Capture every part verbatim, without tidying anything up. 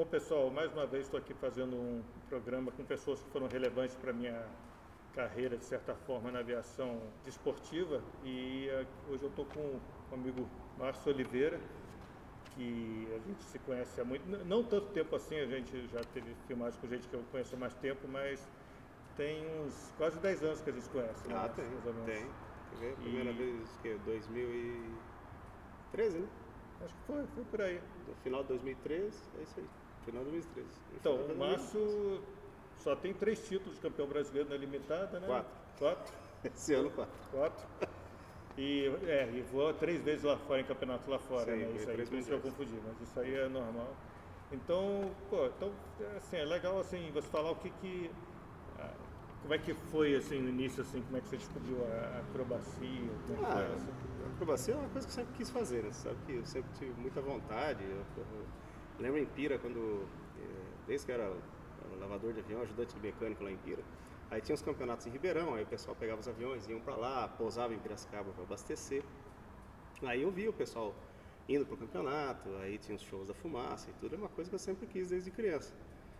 pessoal, mais uma vez estou aqui fazendo um programa com pessoas que foram relevantes para a minha carreira, de certa forma, na aviação desportiva. E uh, hoje eu estou com o amigo Márcio Oliveira, que a gente se conhece há muito, não tanto tempo assim, a gente já teve filmagem com gente que eu conheço há mais tempo, mas tem uns quase dez anos que a gente se conhece. Ah, né? tem, Mais ou menos. tem. A primeira E- vez, que dois mil e treze, né? Acho que foi, foi por aí. No final de dois mil e treze, é isso aí. Final de dois mil e treze. No Então, final de o dois mil e treze. Márcio só tem três títulos de campeão brasileiro na limitada, né? Quatro. Quatro. Esse ano, quatro. Quatro. E, é, e voou três vezes lá fora, em campeonato lá fora, Sim, né? foi Isso aí, três por isso que eu mundiais. confundi, mas isso aí é normal. Então, pô, então, é, assim, é legal, assim, você falar o que que... ah, como é que foi, assim, no início, assim, como é que você descobriu a acrobacia, como é que Ah, foi, assim? a acrobacia é uma coisa que eu sempre quis fazer, né? Você sabe que eu sempre tive muita vontade. Eu, eu lembro em Pira, quando, eh, desde que eu era, era lavador de avião, ajudante de mecânico lá em Pira, aí tinha os campeonatos em Ribeirão, aí o pessoal pegava os aviões, iam para lá, pousava em Piracicaba para abastecer. Aí eu via o pessoal indo pro campeonato, aí tinha os shows da fumaça e tudo, é uma coisa que eu sempre quis desde criança.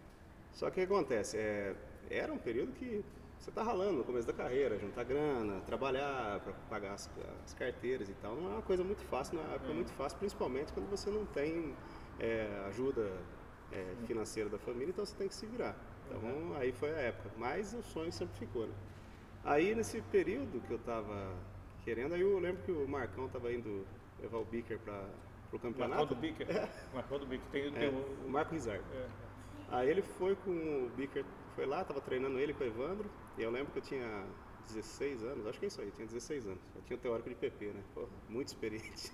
Só que o que acontece? É, era um período que você está ralando no começo da carreira, juntar grana, trabalhar para pagar as, as carteiras e tal. Não é uma coisa muito fácil, não é uma época muito fácil, principalmente quando você não tem é, ajuda é, financeira da família, então você tem que se virar. Então aí foi a época, mas o sonho sempre ficou, né? Aí nesse período que eu estava querendo, aí eu lembro que o Marcão estava indo levar o Beaker para o campeonato. Marcão do Bicker. Marcão do Bicker. Tem, tem É, o- o Marco Rizardo. é, Aí ele foi com o Beaker, foi lá, tava treinando ele com o Evandro, e eu lembro que eu tinha dezesseis anos, acho que é isso aí, eu tinha dezesseis anos. Eu tinha o teórico de P P, né? Pô, muito experiente.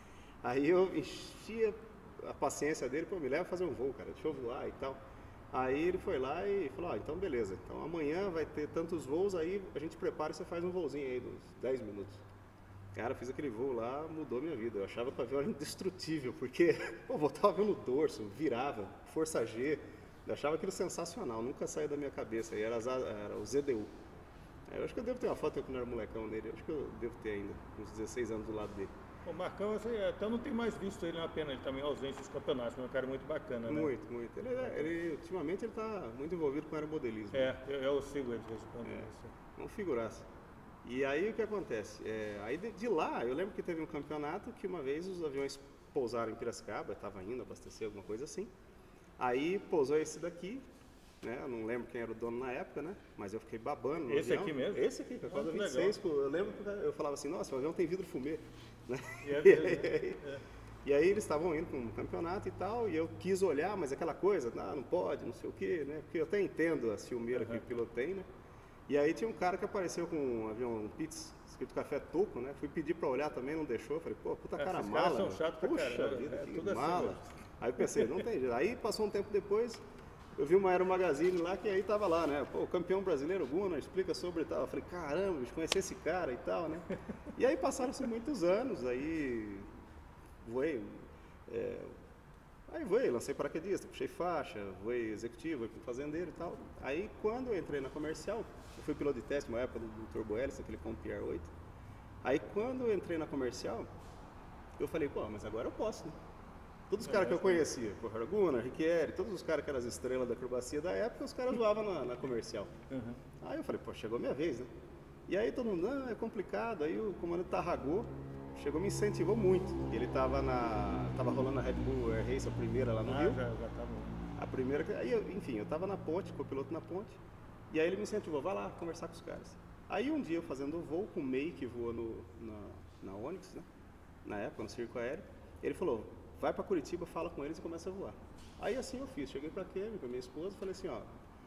Aí eu enchia a paciência dele, pô, me leva a fazer um voo, cara, deixa eu voar e tal. Aí ele foi lá e falou, ó, então beleza, então amanhã vai ter tantos voos, aí a gente prepara e você faz um voozinho aí, de uns dez minutos. Cara, eu fiz aquele voo lá, mudou minha vida. Eu achava que o avião era indestrutível, porque pô, voltava o avião no dorso, virava, força G. Eu achava aquilo sensacional, nunca saía da minha cabeça. E era, as a- era o Z D U. Aí eu acho que eu devo ter uma foto quando eu era molecão dele, eu acho que eu devo ter ainda, uns dezesseis anos do lado dele. O Marcão, assim, até eu não tenho mais visto ele na pena, ele também é ausente dos campeonatos, mas é um cara muito bacana, né? Muito, muito. Ele, é- ele, ultimamente ele está muito envolvido com aeromodelismo. É, eu, eu sigo ele de vez em quando. É. assim. Uma figuraça. E aí o que acontece? É, aí de, de lá, eu lembro que teve um campeonato que uma vez os aviões pousaram em Piracicaba, estava indo abastecer, alguma coisa assim. Aí pousou esse daqui, né? Eu não lembro quem era o dono na época, né? Mas eu fiquei babando no Esse avião. aqui mesmo? Esse aqui, que é Ah, quase que vinte e seis. pô, Eu lembro que eu falava assim, nossa, o avião tem vidro fumê. Né? E é E mesmo, aí, é. e aí eles estavam indo para um campeonato e tal, e eu quis olhar, mas aquela coisa, ah, não pode, não sei o quê, né? Porque eu até entendo a ciumeira que o piloto tem, né? E aí tinha um cara que apareceu com um avião, um Pitts, escrito Café Toco, né? Fui pedir pra olhar também, não deixou. Falei, pô, puta cara Esses mala. caras são meu. chatos pra Puxa caramba, vida, é que tudo assim mala. mesmo. Aí eu pensei, não tem jeito. Aí passou um tempo depois, eu vi uma Aero Magazine lá, que aí tava lá, né? Pô, campeão brasileiro Gunnar, explica sobre e tal. Eu falei, caramba, bicho, conheci esse cara e tal, né? E aí passaram-se muitos anos, aí voei. é, Aí voei, lancei paraquedista, puxei faixa, voei executivo, voei com fazendeiro e tal. Aí quando eu entrei na comercial, eu fui piloto de teste uma época do, do Turbo Hélice, aquele Compier oito. Aí quando eu entrei na comercial, eu falei, pô, mas agora eu posso, né? Todos os caras que eu conhecia, pô, Gunnar, Riquieri, todos os caras que eram as estrelas da acrobacia da época, os caras voavam na, na comercial. Aí eu falei, pô, chegou a minha vez, né? E aí todo mundo, não, é complicado. Aí o comandante Tarragô chegou e me incentivou muito. Ele tava na. Tava rolando a Red Bull Air Race, a primeira lá no Ah, Rio. já, já tá bom. A primeira, que- aí, eu- enfim, eu tava na ponte, com o piloto na ponte, e aí ele me incentivou, vai lá conversar com os caras. Aí um dia eu fazendo o voo com o May, que voa no, na, na Onix, né? Na época, no circo aéreo, ele falou, vai pra Curitiba, fala com eles e começa a voar. Aí assim eu fiz, cheguei pra Kemi, com a minha esposa, falei assim, ó,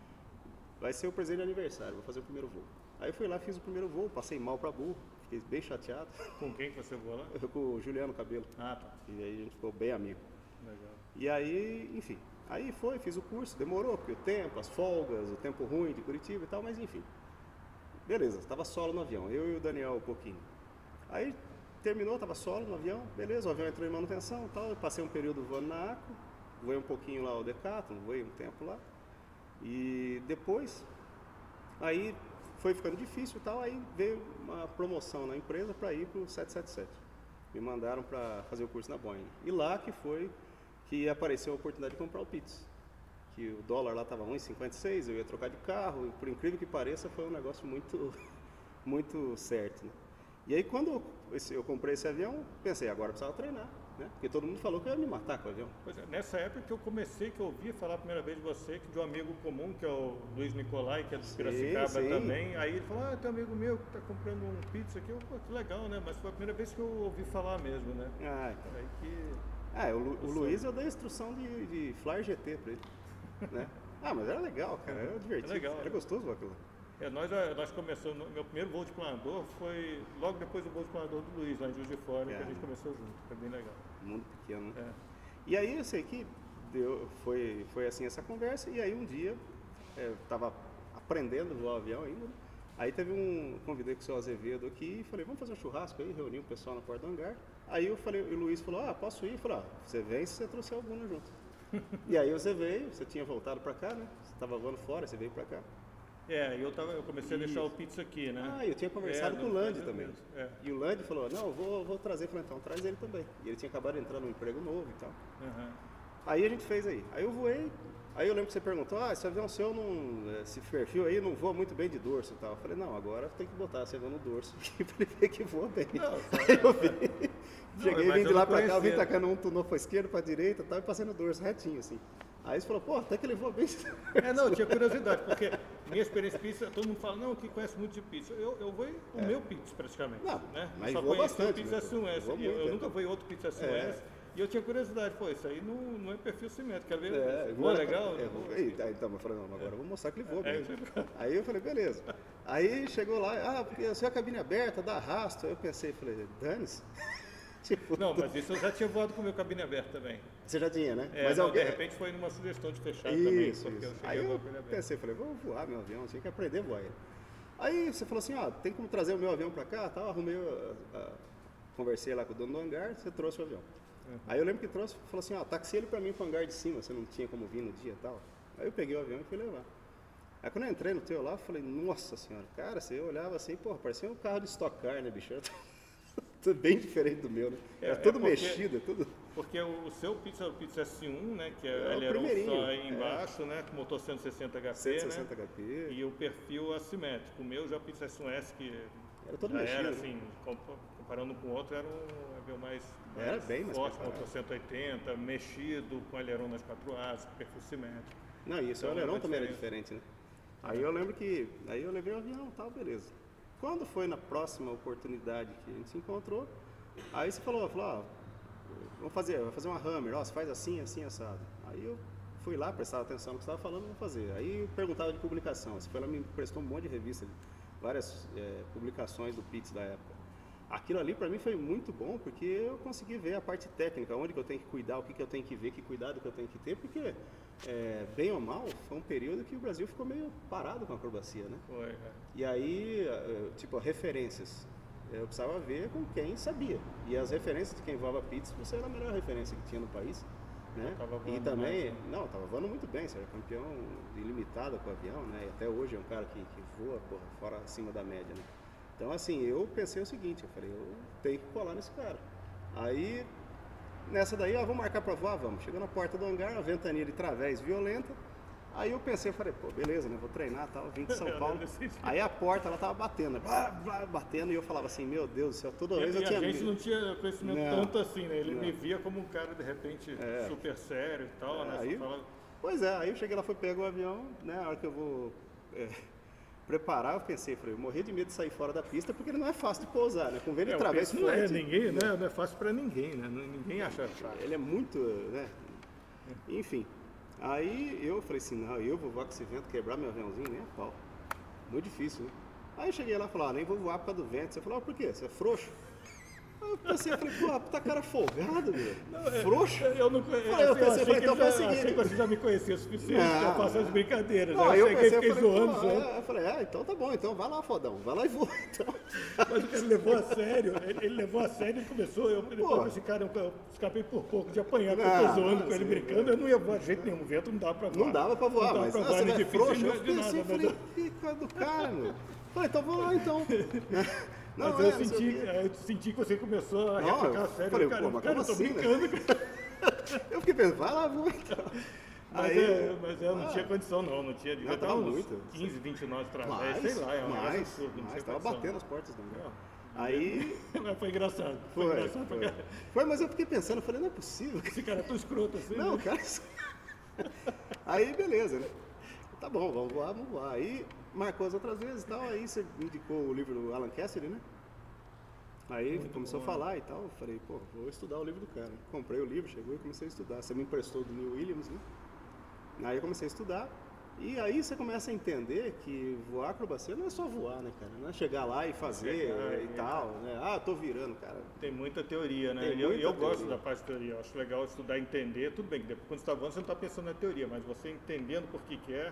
vai ser o presente de aniversário, vou fazer o primeiro voo. Aí eu fui lá, fiz o primeiro voo, passei mal pra burro, fiquei bem chateado, Com quem que você voou lá? eu com o Juliano Cabelo, Ah, tá. e aí a gente ficou bem amigo. Legal. E aí, enfim, aí foi, fiz o curso, demorou, porque o tempo, as folgas, o tempo ruim de Curitiba e tal, mas enfim. Beleza, estava solo no avião, eu e o Daniel um pouquinho. Aí terminou, estava solo no avião, beleza, o avião entrou em manutenção e tal, eu passei um período voando na Acro, voei um pouquinho lá o Decathlon, voei um tempo lá. E depois, aí foi ficando difícil e tal, aí veio uma promoção na empresa para ir para o sete sete sete. Me mandaram para fazer o curso na Boeing. E lá que foi que apareceu a oportunidade de comprar o Pitts. que o dólar lá estava um e cinquenta e seis, eu ia trocar de carro, e por incrível que pareça foi um negócio muito, muito certo, né? E aí quando eu, esse, eu comprei esse avião, pensei, agora eu precisava treinar, né? Porque todo mundo falou que eu ia me matar com o avião. Pois é, nessa época que eu comecei, que eu ouvi falar a primeira vez de você, que de um amigo comum, que é o Luiz Nicolai, que é do Piracicaba também, aí ele falou, ah, tem um amigo meu que está comprando um pizza aqui, eu, pô, que legal, né? Mas foi a primeira vez que eu ouvi falar mesmo, né? Ah, então. Aí que... Ah, o, Lu, o Luiz eu dei a instrução de, de Flyer G T para ele, né? Ah, mas era legal, cara, era divertido, é legal, era né? Gostoso aquilo. É, nós, nós começamos, meu primeiro voo de planador foi logo depois do voo de planador do Luiz, lá em Juiz de Fora, é. que a gente começou junto, foi bem legal. Mundo pequeno, né? É. E aí eu sei que deu, foi, foi assim essa conversa, e aí um dia, é, eu estava aprendendo a voar o avião ainda, né? Aí teve um, convidei com o seu Azevedo aqui e falei, vamos fazer um churrasco aí, reuni o pessoal na porta do hangar. Aí eu falei, e o Luiz falou, ah, posso ir? Eu falei, ah, você vem se você trouxer alguma junto. E aí você veio, você tinha voltado para cá, né? Você estava voando fora, você veio para cá. É, eu, tava, eu comecei a deixar o pizza aqui, né? Ah, eu tinha conversado é, com o Land também. É. E o Land falou, não, eu vou, vou trazer. Eu falei, então traz ele também. E ele tinha acabado de entrar num emprego novo e tal. Uhum. Aí a gente fez aí. Aí eu voei, aí eu lembro que você perguntou, ah, esse avião seu, não, esse perfil aí não voa muito bem de dorso e tal. Eu falei, não, agora tem que botar esse avião no dorso aqui pra ele ver que voa bem. Não, aí eu vi. Não, Cheguei, vim de lá pra cá, eu vim tacando um tunô pra esquerda, pra direita e tal, e passei no dorso retinho, assim. Aí você falou, pô, até que ele voa bem. É, não, eu tinha curiosidade, porque minha experiência pizza, todo mundo fala, não, que conhece muito de pizza. Eu, eu vou o é. meu pizza, praticamente. Não, né? Mas só conheci bastante, o pizza S um S. Eu, eu nunca fui outro pizza S um S. É. E eu tinha curiosidade, pô, isso aí não, não é perfil cimentos, quer ver? É, voa legal? É, vou... Aí, então, eu falei, não, agora é. eu vou mostrar que ele voa bem. É, aí eu falei, beleza. Aí chegou lá, ah, porque a sua cabine aberta, dá arrasto. Aí eu pensei, falei, dane-se. Tipo, não, mas isso eu já tinha voado com o meu cabine aberto também. Você já tinha, né? É, mas não, alguém... de repente foi numa sugestão de fechar isso, também. Isso. Porque eu aí eu eu pensei, falei, vou voar meu avião, tinha que aprender a voar ele. Aí você falou assim, ó, tem como trazer o meu avião pra cá, tal, arrumei, uh, uh, conversei lá com o dono do hangar, você trouxe o avião. Uhum. Aí eu lembro que trouxe, falou assim, ó, taxi ele pra mim pro hangar de cima, você não tinha como vir no dia e tal. Aí eu peguei o avião e fui levar. Aí quando eu entrei no teu lá, eu falei, nossa senhora, cara, você olhava assim, porra, parecia um carro de Stock Car, né, bicho? Tudo bem diferente do meu, né? É, é tudo é porque, mexido, tudo... Porque o, o seu pizza é o Pizza S um, né? Que é, é ele era um só aí embaixo, é. né? Com motor cento e sessenta H P, cento e sessenta H P, né? E o perfil assimétrico. O meu já é o Pizza S um S, que era todo já mexido, era, né? assim, comparando com o outro, era um avião mais, mais era bem mais forte, motor cento e oitenta, mexido, com aileron nas quatro asas, perfil simétrico. Não, e isso então, o aileron também era diferente, né? Aí eu lembro que, aí eu levei o avião e tal, beleza. Quando foi na próxima oportunidade que a gente se encontrou, aí você falou, falou, ó, vamos fazer, vamos fazer uma Hammer, ó, você faz assim, assim, assado. Aí eu fui lá, prestava atenção no que você estava falando, vamos fazer. Aí eu perguntava de publicação, você foi lá, me prestou um monte de revista, várias é, publicações do Pitts da época. Aquilo ali para mim foi muito bom, porque eu consegui ver a parte técnica, onde que eu tenho que cuidar, o que, que eu tenho que ver, que cuidado que eu tenho que ter, porque, é, bem ou mal, foi um período que o Brasil ficou meio parado com a acrobacia, né? Foi, é. E aí, tipo, referências, eu precisava ver com quem sabia. E as referências de quem voava Pitts, você era a melhor referência que tinha no país, né? E também, mais, não, estava voando muito bem, você era campeão ilimitado com o avião, né? E até hoje é um cara que, que voa, porra, fora acima da média, né? Então, assim, eu pensei o seguinte, eu falei, eu tenho que colar nesse cara. Aí, nessa daí, ó, vamos marcar pra voar? Vamos. Chegou na porta do hangar, a ventania de través violenta. Aí eu pensei, eu falei, pô, beleza, né, vou treinar e tal, vim de São Paulo. Aí a porta, ela tava batendo, blá, blá, batendo, e eu falava assim, meu Deus do céu, toda e, vez e eu tinha... a gente não tinha conhecimento não, tanto assim, né? Ele não. me via como um cara, de repente, é. super sério e tal, é, né? Aí, fala... Pois é, aí eu cheguei lá, fui pegar o avião, né, a hora que eu vou... É, preparar, eu pensei, falei, eu morri de medo de sair fora da pista, porque ele não é fácil de pousar, né? Com ele é, através não é ninguém, né? Não é fácil para ninguém, né? Ninguém acha fácil. Ele é muito, né? Enfim, aí eu falei assim, não, eu vou voar com esse vento, quebrar meu aviãozinho, nem a pau. Muito difícil, né? Aí eu cheguei lá e falei, ah, nem vou voar por causa do vento. Você falou, ah, por quê? Você é frouxo? Aí eu pensei, eu falei, pô, tá cara folgado, meu. Não, Frouxo? Eu não conheço. Eu, eu pensei, eu falei, então foi o seguinte. Achei que você já me conhecia o suficiente não, pra fazer as brincadeiras. Não, eu eu pensei, fiquei eu falei, zoando, pô, zoando. É, eu falei, ah, então tá bom, então vai lá, fodão, vai lá e voa, então. Mas ele levou a sério, ele, ele levou a sério e começou, eu depois esse cara, eu escapei por pouco de apanhar, porque eu tô zoando com ele, brincando, eu não ia voar de jeito nenhum, o vento não dava pra voar. Não dava pra voar, não mas pra não, voar, você é frouxo, eu pensei, nada, falei, fica do cara, meu. Falei, então vamos lá, então. Não, mas eu, é, senti, eu senti que você começou a replicar a sério. Falei, cara, pô, mas cara, como eu tô assim, brincando. né? Eu fiquei pensando, vai lá, vou então. Mas, Aí, é, mas eu não ah, tinha condição não, não tinha, devia não, dar tava uns muito. quinze, vinte nós atrás, mais, sei lá, é um negócio mais, absurdo, não mais, tinha tava condição. batendo as portas do lugar. Não. Aí, Mas foi engraçado, foi, foi, engraçado, foi. porque Foi, mas eu fiquei pensando, eu falei, não é possível. esse cara é tão escroto assim, Não, né? cara. Aí, beleza, né? Tá bom, vamos voar, vamos voar. Aí, marcou as outras vezes e tal, aí você indicou o livro do Alan Cassidy, né? Aí Muito começou bom, a falar e tal, eu falei, pô, vou estudar o livro do cara. Comprei o livro, chegou e comecei a estudar. Você me emprestou do Neil Williams, né? Aí eu comecei a estudar, e aí você começa a entender que voar acrobacia não é só voar, né, cara? Não é chegar lá e fazer Chegar e e- tal, né? Ah, tô virando, cara. Tem muita teoria, né? Tem E eu, muita eu gosto teoria. da parte de teoria, eu acho legal estudar, entender, tudo bem, que depois, quando você está voando você não está pensando na teoria, mas você entendendo por que que é,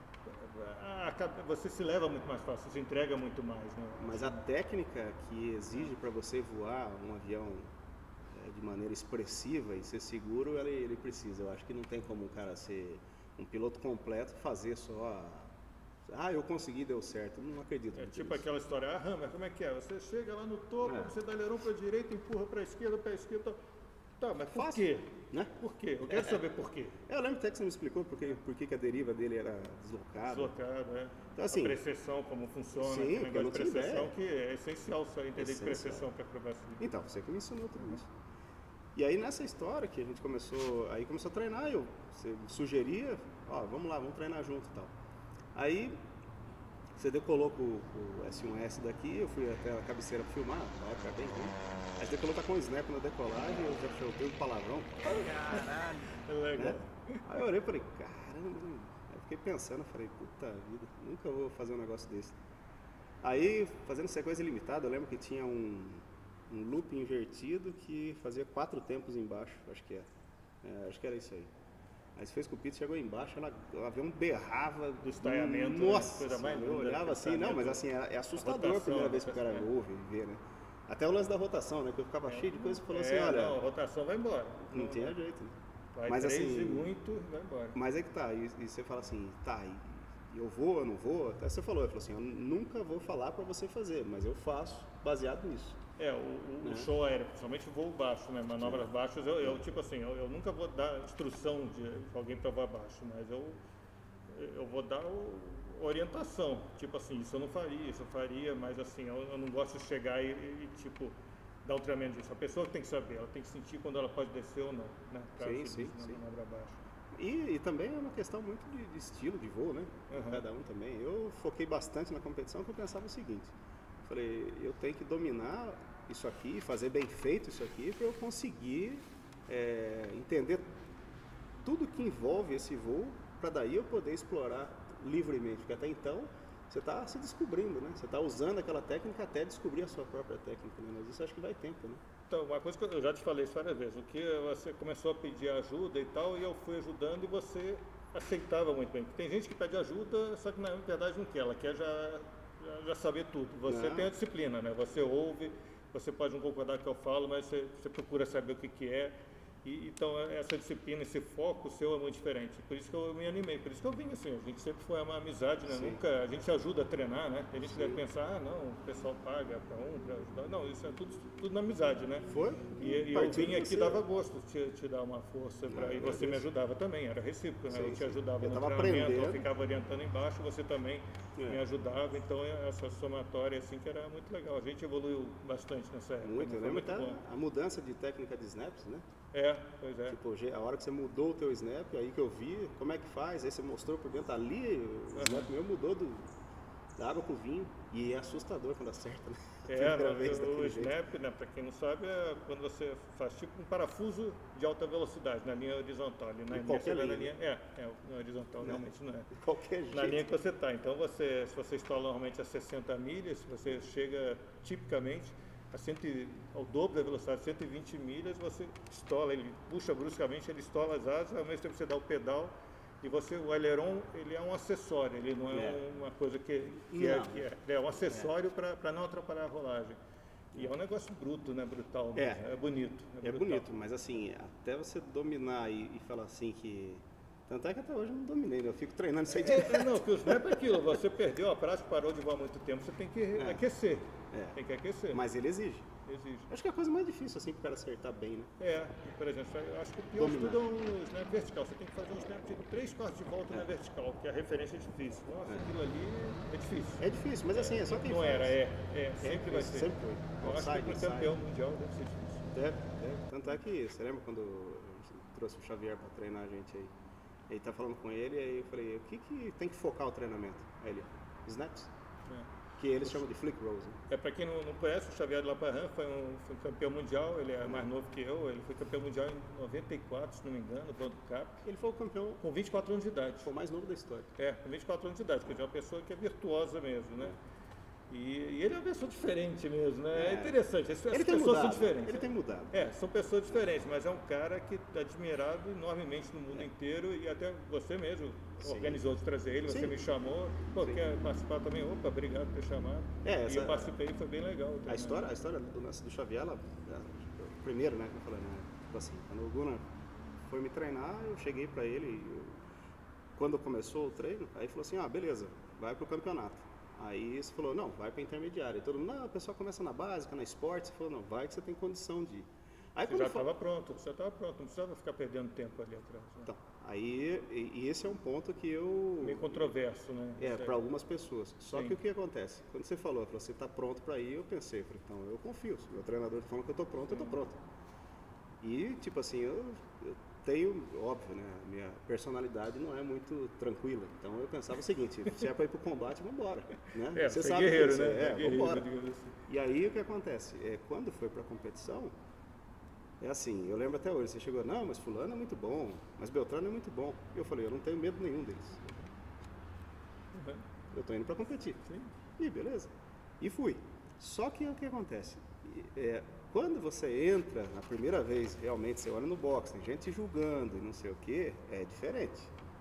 a- a- você se leva muito mais fácil, se entrega muito mais, né? Mas a técnica que exige para você voar um avião é, de maneira expressiva e ser seguro, ele, ele precisa. Eu acho que não tem como um cara ser um piloto completo fazer só a... Ah, eu consegui, deu certo. Eu não acredito. É muito tipo nisso. aquela história, ah, Hammer, como é que é? Você chega lá no topo, É. você dá aileron para a direita, empurra para a esquerda, para a esquerda. Tá, mas por Fácil. quê? Né? Por quê? Eu quero saber por quê. Eu lembro até que você me explicou por que, por que que a deriva dele era deslocada. Deslocado, né? Então, assim, a precessão, como funciona, sim, aquele porque eu negócio de não tinha precessão ideia. que é essencial só entender de Essencial. precessão para acrobacia. Então, você que me ensinou tudo isso. E aí nessa história que a gente começou, aí começou a treinar, eu você sugeria, ó, vamos lá, vamos treinar junto e tal. Aí você decolou com o com o S um S daqui, eu fui até a cabeceira pra filmar, na época bem ruim. Aí você decolou tá com o snap na decolagem, eu já soltei um palavrão. Caralho. É legal. Né? Aí eu olhei e falei, caramba, né? Aí eu fiquei pensando, falei, puta vida, nunca vou fazer um negócio desse. Aí, fazendo sequência limitada, eu lembro que tinha um, um loop invertido que fazia quatro tempos embaixo, acho que é. É, acho que era isso aí. Aí você fez com o Pito, chegou embaixo, ela, o avião berrava. Do estaiamento, né? Nossa, Coisa mais eu linda, olhava assim, não, mas assim, é, é assustador a, rotação, primeira vez que o cara é. ouve e vê, né? Até o lance da rotação, né? Que eu ficava cheio de coisa e falou assim, É, olha, não, a rotação vai embora. não tinha jeito, né? Vai Mas três assim- e muito, vai embora. Mas é que tá, e, e você fala assim, tá, e, e eu vou, eu não vou? Até você falou, eu falou assim, eu nunca vou falar pra você fazer, mas eu faço baseado nisso. É, o, o- o Né? show aéreo, principalmente voo baixo, né? Manobras baixas, eu, eu tipo assim, eu, eu nunca vou dar instrução de alguém para voar baixo, mas eu, eu vou dar o- orientação. Tipo assim, isso eu não faria, isso eu faria, mas assim, eu, eu não gosto de chegar e, e, tipo, dar um treinamento disso. A pessoa tem que saber, ela tem que sentir quando ela pode descer ou não, né? Pra Sim, subir sim, na sim. manobra baixa. E, e também é uma questão muito de, de estilo de voo, né? Uhum. Cada um também. Eu foquei bastante na competição, que eu pensava o seguinte, eu falei, eu tenho que dominar isso aqui, fazer bem feito isso aqui, para eu conseguir é, entender tudo que envolve esse voo, para daí eu poder explorar livremente, porque até então você está se descobrindo, né? Você está usando aquela técnica até descobrir a sua própria técnica, né? Mas isso acho que vai tempo, né? Então, uma coisa que eu já te falei isso várias vezes, o que você começou a pedir ajuda e tal, e eu fui ajudando e você aceitava muito bem. Porque tem gente que pede ajuda, só que na verdade não quer, ela quer já, já, já saber tudo. Você Não. tem a disciplina, né? Você ouve, você pode não concordar com o que eu falo, mas você, você procura saber o que, que é. E, então, essa disciplina, esse foco seu é muito diferente. Por isso que eu me animei, por isso que eu vim assim. A gente sempre foi uma amizade, né? Sim. Nunca, a gente se ajuda a treinar, né? Tem gente que Sim. deve pensar, ah, não, o pessoal paga para um, para ajudar. Não, isso é tudo, tudo na amizade, né? Foi? E, e eu Partiu vim de aqui você. dava gosto te, te dar uma força pra, Ah, e você agradeço. me ajudava também, era recíproco, né? Sim, Eu te sim. ajudava Eu no tava treinamento, eu aprendendo. ficava orientando embaixo, você também É. me ajudava, então é essa somatória assim que era muito legal. A gente evoluiu bastante nessa época. Muito, né? eu Foi lembro muito até bom. a mudança de técnica de snaps, né? É, pois é. Tipo, a hora que você mudou o teu snap, aí que eu vi como é que faz, aí você mostrou por dentro ali, o snap meu mudou do, da água pro vinho, e é assustador quando acerta, né? É, Primeira né, vez o daquele jeito. snap, né, para quem não sabe, é quando você faz tipo um parafuso de alta velocidade na linha horizontal. Ali na Em linha, qualquer você vai na linha. linha. É, é, na horizontal Não. realmente não é. De qualquer jeito. Na linha que você está. Então, você, se você instala normalmente a sessenta milhas, você chega tipicamente a cento, e- ao dobro da velocidade, cento e vinte milhas, você estola, ele puxa bruscamente, ele estola as asas, ao mesmo tempo você dá o pedal e você, o aileron, ele é um acessório, ele não é, É. uma coisa que, que, é, Não. que é, é um acessório para não atrapalhar a rolagem. E é um negócio bruto, né? Brutal. É. mesmo. É bonito. É brutal. bonito, mas assim, até você dominar e, e falar assim que... Tanto é que até hoje eu não dominei, né? Eu fico treinando isso aí direto. É, é, não, porque o snap é aquilo, você perdeu a prática, parou de voar muito tempo, você tem que aquecer. É. Tem que aquecer. Mas ele exige. exige. Acho que é a coisa mais difícil, assim, para o cara acertar bem, né? É, por exemplo, eu acho que o pior de tudo é um snap vertical. Você tem que fazer um snap de três quartos de volta É. na vertical, que a referência é difícil. Nossa, É. aquilo ali é difícil. É difícil, mas assim, é só quem Não faz. era, é. É, sempre vai ser. Sempre foi. Eu acho Outside, que para inside. campeão mundial deve ser difícil. Deve, deve. Tanto é que, você lembra quando eu trouxe o Xavier para treinar a gente aí? Ele tá falando com ele, aí eu falei, o que que tem que focar o treinamento? Aí ele, snaps. É. Que eles chamam de flick rolls. Né? É, para quem não, não conhece, o Xavier de Laparran foi um, foi um campeão mundial, ele é mais novo que eu, ele foi campeão mundial em noventa e quatro, se não me engano, do World Cup. Ele foi o campeão, Com vinte e quatro anos de idade. foi o mais novo da história. É, com vinte e quatro anos de idade, quer dizer, é uma pessoa que é virtuosa mesmo, né? E, e ele é uma pessoa diferente mesmo, né? É, É. interessante, as, as Ele tem pessoas mudado. são diferentes. Ele tem mudado. É, são pessoas diferentes, mas é um cara que é admirado enormemente no mundo inteiro e até você mesmo Sim. organizou de trazer ele, você Sim. me chamou, pô, Sim. quer participar também? Opa, obrigado por ter chamado. É, e essa- eu participei e foi bem legal. A também. história, a história do lance do Xavier, ela, ela- primeiro, né, que eu falei, né, tipo assim, quando o Gunnar foi me treinar, eu cheguei pra ele, e eu- quando começou o treino, aí falou assim, ah, beleza, vai pro campeonato. Aí você falou, não, vai pra intermediária. E todo mundo, não, o pessoal começa na básica, na esporte, você falou, não, vai que você tem condição de ir. Aí Você quando já eu fa- estava pronto, você estava pronto, não precisava ficar perdendo tempo ali atrás. Né? Então, aí, e, e esse é um ponto que eu... Meio controverso, né? É, Isso aí. para algumas pessoas. Só Sim. que o que acontece? Quando você falou, falou, você está pronto para ir, eu pensei, falei, então eu confio. Se meu treinador está falando que eu estou pronto, eu estou pronto. E, tipo assim, eu, eu tenho, óbvio, né? A minha personalidade não é muito tranquila. Então eu pensava o seguinte, se é para ir para o combate, vamos embora. Né? É, você você sabe é guerreiro, disso, né? É, É guerreiro, vambora. digamos assim. E aí o que acontece? É, quando foi para a competição, é assim, eu lembro até hoje, você chegou, não, mas fulano é muito bom, mas Beltrano é muito bom. E eu falei, eu não tenho medo nenhum deles. Uhum. Eu estou indo para competir. Sim. E beleza. E fui. Só que o que acontece? É, quando você entra na primeira vez, realmente você olha no box, tem gente julgando e não sei o que, é diferente.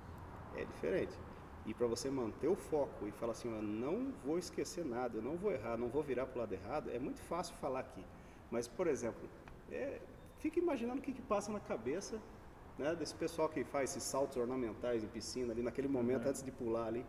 É diferente. E para você manter o foco e falar assim, eu não vou esquecer nada, eu não vou errar, não vou virar para o lado errado, é muito fácil falar aqui. Mas, por exemplo, é, fica imaginando o que, que passa na cabeça, né, desse pessoal que faz esses saltos ornamentais em piscina ali naquele momento Uhum. antes de pular ali.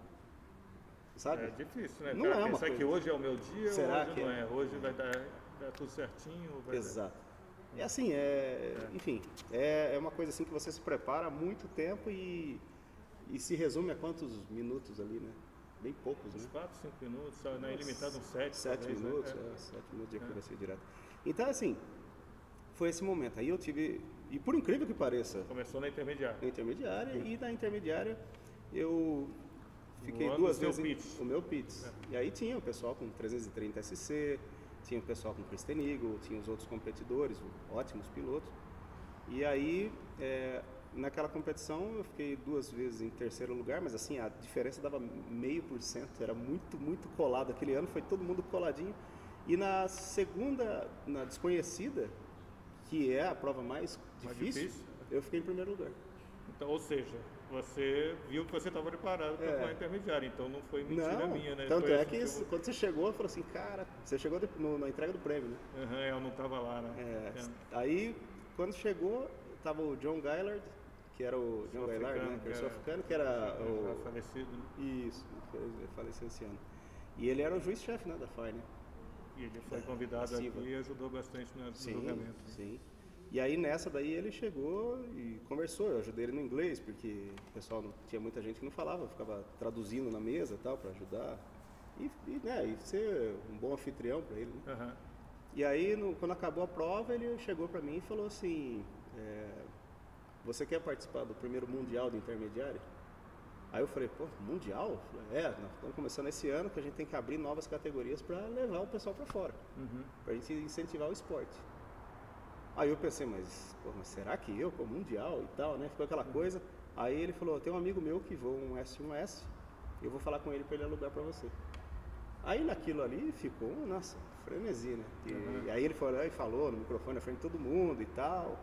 Sabe? É difícil, né? Não Cara, é uma pensar coisa- que hoje é o meu dia, Será hoje que não é? é. Hoje vai dar, dar tudo certinho. Vai Exato. É assim, é, enfim, é, é uma coisa assim que você se prepara há muito tempo e, e se resume a quantos minutos ali, né? Bem poucos, Uns né? quatro, cinco minutos, só, na ilimitado uns sete. Sete talvez, né? minutos, É. é, sete minutos de acuracia direta. Então, assim, foi esse momento. Aí eu tive, e por incrível que pareça, Começou na intermediária. na intermediária e na intermediária eu fiquei ano duas do seu vezes em- pits. o meu pits. E aí tinha o pessoal com trezentos e trinta S C, tinha o pessoal com Christen Eagle, tinha os outros competidores, ótimos pilotos. E aí, é, naquela competição eu fiquei duas vezes em terceiro lugar, mas assim, a diferença dava meio por cento, era muito, muito colado. Aquele ano foi todo mundo coladinho. E na segunda, na desconhecida, que é a prova mais Mais difícil, difícil. eu fiquei em primeiro lugar. Então, ou seja, você viu que você estava preparado para É. falar intermediária, então não foi mentira Não, minha, né? tanto Foi é assim que eu- isso- quando você chegou, eu falei assim, cara, você chegou de- no- na entrega do prêmio, né? Aham, eu não estava lá, né? É, É. aí, quando chegou, tava o John Gaillard, que era o John Gaillard, né? Que era Sul-africano, sul-africano, que era Já o... falecido, né? Isso, ele faleceu esse ano. E ele era o juiz-chefe, né, da F I, né? E ele foi convidado da aqui Silva. e ajudou bastante no, no Sim, julgamento. sim. E aí nessa daí ele chegou e conversou, eu ajudei ele no inglês, porque o pessoal não, tinha muita gente que não falava, eu ficava traduzindo na mesa e tal, para ajudar. E, e, né, e ser um bom anfitrião para ele, né? Aham. E aí, no- quando acabou a prova, ele chegou para mim e falou assim, é, você quer participar do primeiro Mundial de Intermediário? Aí eu falei, pô, Mundial? Eu falei, é, nós estamos começando esse ano que a gente tem que abrir novas categorias para levar o pessoal para fora, Uhum. para a gente incentivar o esporte. Aí eu pensei, mas, pô, mas será que eu, pô, Mundial e tal, né? Ficou aquela coisa. Aí ele falou, tem um amigo meu que voa um S um S, eu vou falar com ele para ele alugar para você. Aí naquilo ali ficou, nossa, frenesi, né? E, Uhum. e aí ele foi lá e falou no microfone na frente de todo mundo e tal.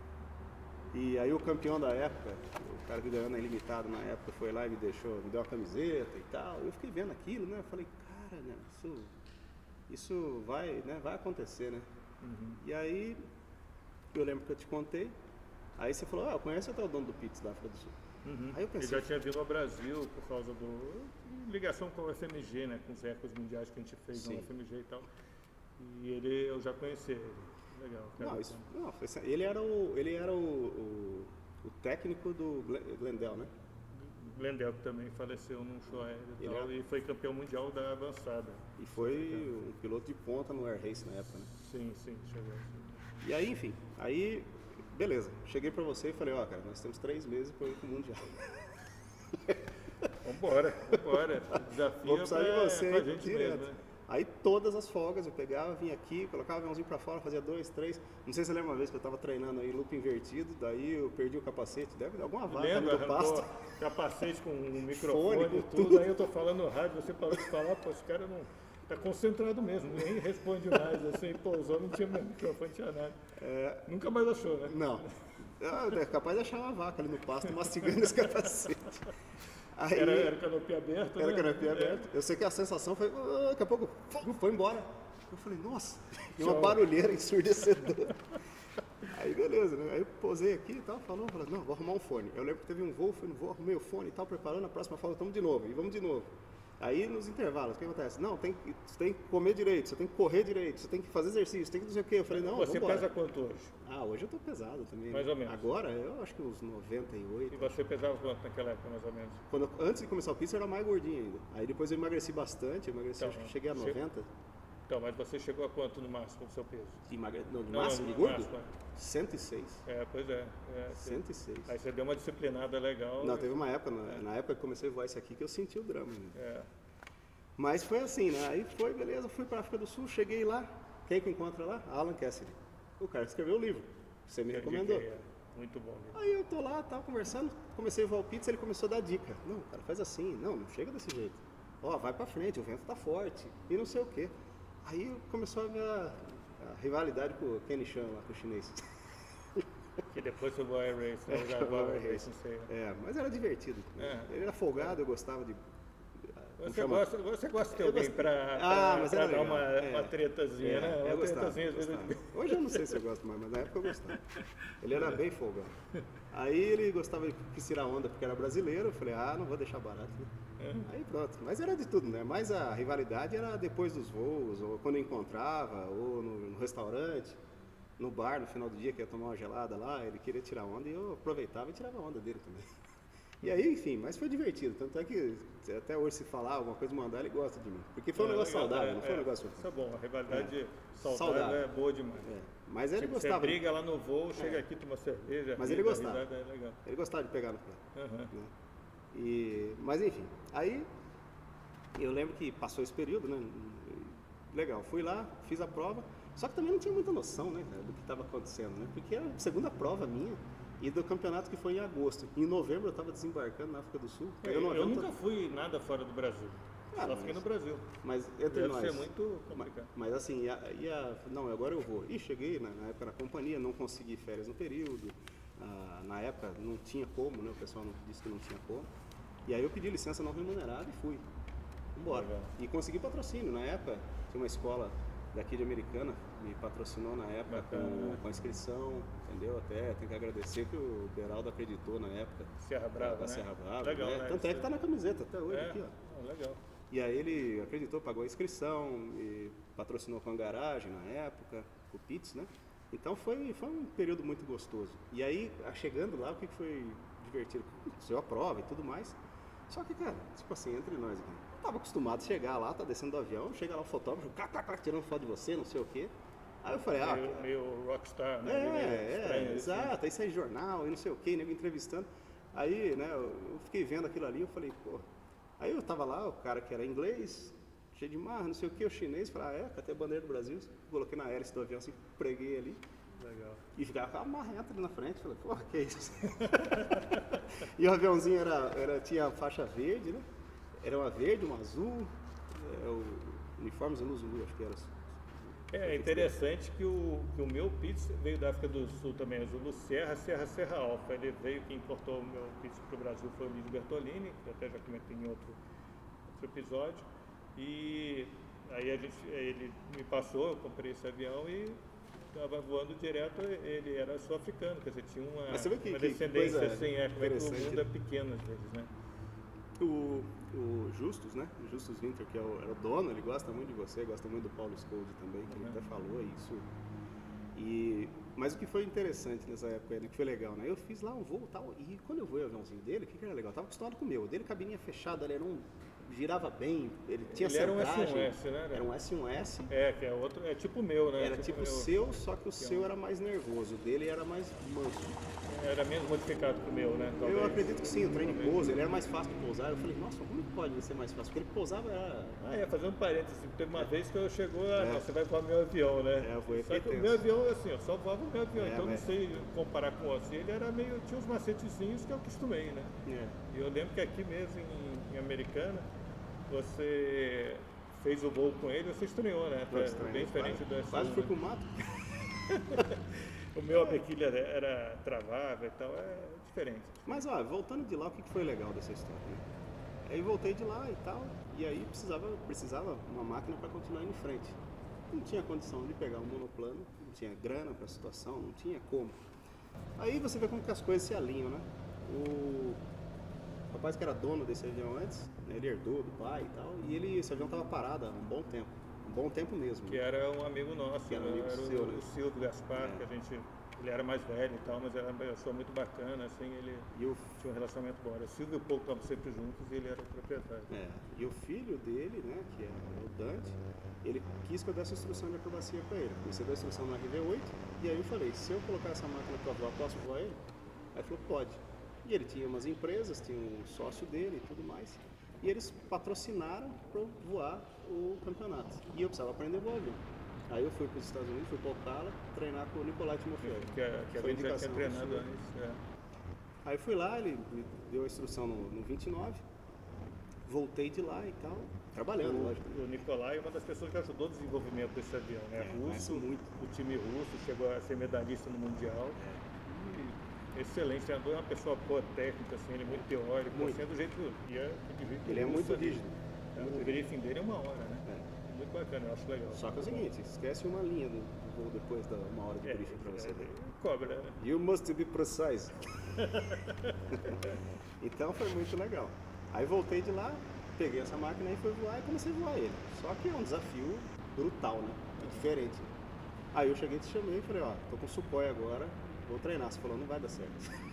E aí o campeão da época, o cara que ganhou na Ilimitado na época, foi lá e me deixou, me deu uma camiseta e tal. Eu fiquei vendo aquilo, né? Eu falei, cara, né, isso, isso vai, né, vai acontecer, né? Uhum. E aí, eu lembro que eu te contei, aí você falou, ah, eu conheço até o dono do Pits da África do Sul. Uhum. Aí eu Ele pensei, já tinha vindo ao Brasil por causa do ligação com o F M G, né? Com os recordes mundiais que a gente fez Sim. no F M G e tal. E ele, eu já conheci ele. Legal. Não, isso, não, foi, ele era, o, ele era o, o, o técnico do Glendale, né? Glendale, que também faleceu num show aéreo e, tal, era... e foi campeão mundial da avançada. E foi um piloto de ponta no Air Race na época, né? Sim, sim, chegou assim. E aí, enfim, aí, beleza. Cheguei pra você e falei, ó, oh, cara, nós temos três meses para ir pro Mundial. Vambora, vambora. Desafio Vou precisar pra, de você pra aí, gente direto. mesmo, né? Aí todas as folgas eu pegava, vinha aqui, colocava o aviãozinho pra fora, fazia dois, três. Não sei se você lembra uma vez que eu tava treinando aí loop invertido, daí eu perdi o capacete, deve dar alguma vaga Lembra, do pasto. Capacete com um microfone Fone, e com tudo. tudo. Aí eu tô falando no rádio, você parou de falar, pô, esse cara não tá concentrado mesmo, nem responde mais, assim, pousou, não tinha microfone, não tinha nada. É... Nunca mais achou, né? Não. É capaz de achar uma vaca ali no pasto mastigando esse capacete. Aí, era, era canopia aberta, Era né? canopia É. aberta. Eu sei que a sensação foi, ah, daqui a pouco, foi embora. Eu falei, nossa, e uma Tchau. barulheira ensurdecedora. Aí beleza, né? Aí eu posei aqui e tal, falou, falou, não, vou arrumar um fone. Eu lembro que teve um voo, fui no voo, arrumei o fone e tal, preparando a próxima fala, vamos de novo, e vamos de novo. Aí nos intervalos, o que acontece? Não, tem, você tem que comer direito, você tem que correr direito, você tem que fazer exercício, tem que não sei o quê. Eu falei, não, Você vambora. pesa quanto hoje? Ah, hoje eu tô pesado também. Mais né? ou menos. Agora, eu acho que uns noventa e E oito. você pesava quanto naquela época, mais ou menos? Quando eu- antes de começar o pizza, eu era mais gordinho ainda. Aí depois eu emagreci bastante, eu emagreci, Então, acho que cheguei a che- noventa. Então, mas você chegou a quanto no máximo do seu peso? De magre... Não, de Não, máximo, no de gordo? máximo, cento e seis. É, pois é. é você- cento e seis. Aí você deu uma disciplinada legal. Não, e- teve uma época, na, na época que comecei a voar isso aqui, que eu senti o drama. né? É. Mas foi assim, né? Aí foi, beleza, fui pra África do Sul, cheguei lá. Quem que encontra lá? Alan Cassidy. O cara que escreveu o livro, que você me recomendou. É, muito bom. Né? Aí eu tô lá, tava conversando, comecei a voar o pizza, ele começou a dar dica. Não, cara, faz assim, não, não chega desse jeito. Ó, vai pra frente, o vento tá forte, e não sei o quê. Aí começou a minha a rivalidade com o Kenny Chan lá, com o chinês. Que depois eu vou Air Race, né? Eu já vou Air Race, não sei. né? É, mas era divertido. né? É. Ele era folgado, eu gostava de... como Você chama? gosta, você gosta de ter Eu alguém gosto- pra, Ah, pra, mas pra era dar legal. uma, É. uma tretazinha, É, né? Uma eu gostava, tretazinha às vezes. gostava. Hoje eu não sei se eu gosto mais, mas na época eu gostava. Ele era bem folgado. Aí ele gostava de quis tirar onda porque era brasileiro, eu falei, ah, não vou deixar barato. né? É. Aí pronto, mas era de tudo, né? Mas a rivalidade era depois dos voos, ou quando eu encontrava, ou no, no restaurante, no bar, no final do dia, que ia tomar uma gelada lá, ele queria tirar onda e eu aproveitava e tirava onda dele também. E aí, enfim, mas foi divertido, tanto é que até hoje se falar alguma coisa, mandar, ele gosta de mim. Porque foi um É, negócio legal, saudável, é, não foi um é. negócio... Isso é bom, a rivalidade saudável, Saudável. é boa demais. É, mas ele Tipo, gostava... Você briga lá no voo, chega aqui, toma cerveja. Mas ri, ele dá gostava. risada, É legal. Ele gostava de pegar no pé. Aham. né? E, mas enfim, aí eu lembro que passou esse período, né? Legal, fui lá, fiz a prova, só que também não tinha muita noção, né, cara, do que estava acontecendo, né? Porque era a segunda prova minha e do campeonato que foi em agosto. Em novembro eu estava desembarcando na África do Sul. pegando um Eu, eu avião, nunca fui nada fora do Brasil. Ah, Só mas- fiquei no Brasil. Mas entre Deve nós. ser muito Mas, complicado. mas assim, e a, e a- não, agora eu vou. E cheguei na, na época na companhia, não consegui férias no período. Ah, na época não tinha como, né? O pessoal não, disse que não tinha como. E aí eu pedi licença não remunerada e fui. Embora. Legal. E consegui patrocínio. Na época, tinha uma escola daqui de Americana, me patrocinou na época com, Bacana. com a inscrição, entendeu? Até tenho que agradecer que o Beraldo acreditou na época. Serra Brava, da né? Serra Brava. Legal, né? né? Tanto é que Isso- tá na camiseta até hoje É, aqui, ó. ah, legal. E aí ele acreditou, pagou a inscrição, e patrocinou com a garagem na época, com o Pitts, né? Então foi, foi um período muito gostoso. E aí, chegando lá, o que que foi divertido? Saiu a prova e tudo mais. Só que, cara, tipo assim, entre nós aqui, eu tava acostumado a chegar lá, tá descendo do avião, chega lá o fotógrafo, cá, cá, cá, tirando foto de você, não sei o quê. Aí eu falei, ah, meio, meio rockstar, né? é, Meio é, estranho, assim. exato, aí sai jornal e não sei o que, nego entrevistando. Aí, né, eu eu fiquei vendo aquilo ali, eu falei, pô. Aí eu tava lá, o cara que era inglês, cheio de mar, não sei o que, o chinês, falei, ah, é, cadê a bandeira do Brasil? Coloquei na hélice do avião, assim, preguei ali. Legal. E ficava com a marreta ali na frente, falei, pô, que isso? E o aviãozinho era, era, tinha a faixa verde, né? Era uma verde, uma azul, é, o uniforme azul, azul, acho que era. É interessante que o, que o meu pizza veio da África do Sul também, o Zulu Serra, Serra Serra Alfa. Ele veio, quem importou o meu pizza para o Brasil foi o Luiz Bertolini, que eu até já comentei em outro, outro episódio. E aí a gente, ele me passou, eu comprei esse avião e estava voando direto, ele era sul-africano, quer dizer, tinha uma, Mas você vê que- uma que descendência coisa assim, é, como é que o interessante. mundo é pequeno às vezes, né? o, o Justus, né? O Justus Winter, que é o, era o dono, ele gosta muito de você, gosta muito do Paulo Scoldi também, que ele até falou isso. E, mas o que foi interessante nessa época, o que foi legal, né? Eu fiz lá um voo e tal, e quando eu voei o aviãozinho dele, o que, que era legal? Eu tava acostumado com o meu, o dele cabininha fechada, ele era um... girava bem, ele tinha ele era um centragem. S um S, né? Era um S um S. É, que é outro, é tipo o meu, né? Era tipo o seu, só que o seu era mais nervoso, o dele era mais manso. Era menos modificado que o meu, né? Talvez. Eu acredito que sim, o trem de pouso, ele era mais fácil de pousar. Eu falei, nossa, como pode ser mais fácil? Porque ele pousava era... Ah, é, fazendo um parênteses, teve uma vez que eu chegou, a, É. você vai voar meu avião, né? É, eu fui Só que o tenso. meu avião, assim, eu só voava o meu avião, É, então eu não mas- sei comparar com o outro. Ele era meio, tinha uns macetezinhos que eu acostumei, né? É. E eu lembro que aqui mesmo, em, em Americana, você fez o voo com ele, você estranhou, né? Foi É estranho. bem diferente do S um. Quase fui né? pro mato. O meu, a bequilha era, era travável e tal, é diferente. Mas ó, voltando de lá, o que que foi legal dessa história? Né? Aí voltei de lá e tal, e aí precisava, precisava uma máquina para continuar indo em frente. Não tinha condição de pegar um monoplano, não tinha grana para a situação, não tinha como. Aí você vê como que as coisas se alinham, né? O rapaz que era dono desse avião antes, né, ele herdou do pai e tal, e ele, esse avião estava parado há um bom tempo. Um bom tempo mesmo. Que era um amigo nosso, Que era um né? amigo era o, seu, né? o Silvio Gaspar, É. que a gente, ele era mais velho e tal, mas era uma pessoa muito bacana, assim, ele E o, tinha um relacionamento bom. Era o Silvio e o Pouco estavam sempre juntos e ele era o proprietário. é, e o filho dele, né, que é o Dante, ele quis que eu desse instrução de acrobacia para ele. Comecei a dar instrução no R V oito, e aí eu falei, se eu colocar essa máquina para voar, posso voar ele? Aí ele falou, pode. E ele tinha umas empresas, tinha um sócio dele e tudo mais, e eles patrocinaram para eu voar o campeonato. E eu precisava aprender a voar avião. Aí eu fui para os Estados Unidos, fui para Ocala, treinar com o Nicolai Timofeev. Que, a- que a Foi gente já tinha indicação treinado sua. antes. É. Aí fui lá, ele me deu a instrução no, no vinte e nove, voltei de lá e tal, trabalhando, lógico. O, o Nicolai é uma das pessoas que ajudou o desenvolvimento desse avião, né? É, Russo, conheço muito. o time russo chegou a ser medalhista no Mundial. E excelente treinador, é uma pessoa boa técnica, assim, ele é muito teórico, Muito. assim, é do jeito que é, que devia- Ele é russo muito ali. rígido. É, Muito o rígido. briefing dele é uma hora, né? É. Muito bacana, eu acho legal. Só que é o seguinte, esquece uma linha do, do voo depois da uma hora de É, briefing para você. é, cobra, né? You must be precise. Então foi muito legal. Aí voltei de lá, peguei essa máquina e fui voar e comecei a voar ele. Só que é um desafio brutal, né? É diferente. Aí eu cheguei e te chamei e falei, ó, tô com suporte agora, vou treinar. Você falou, não vai dar certo.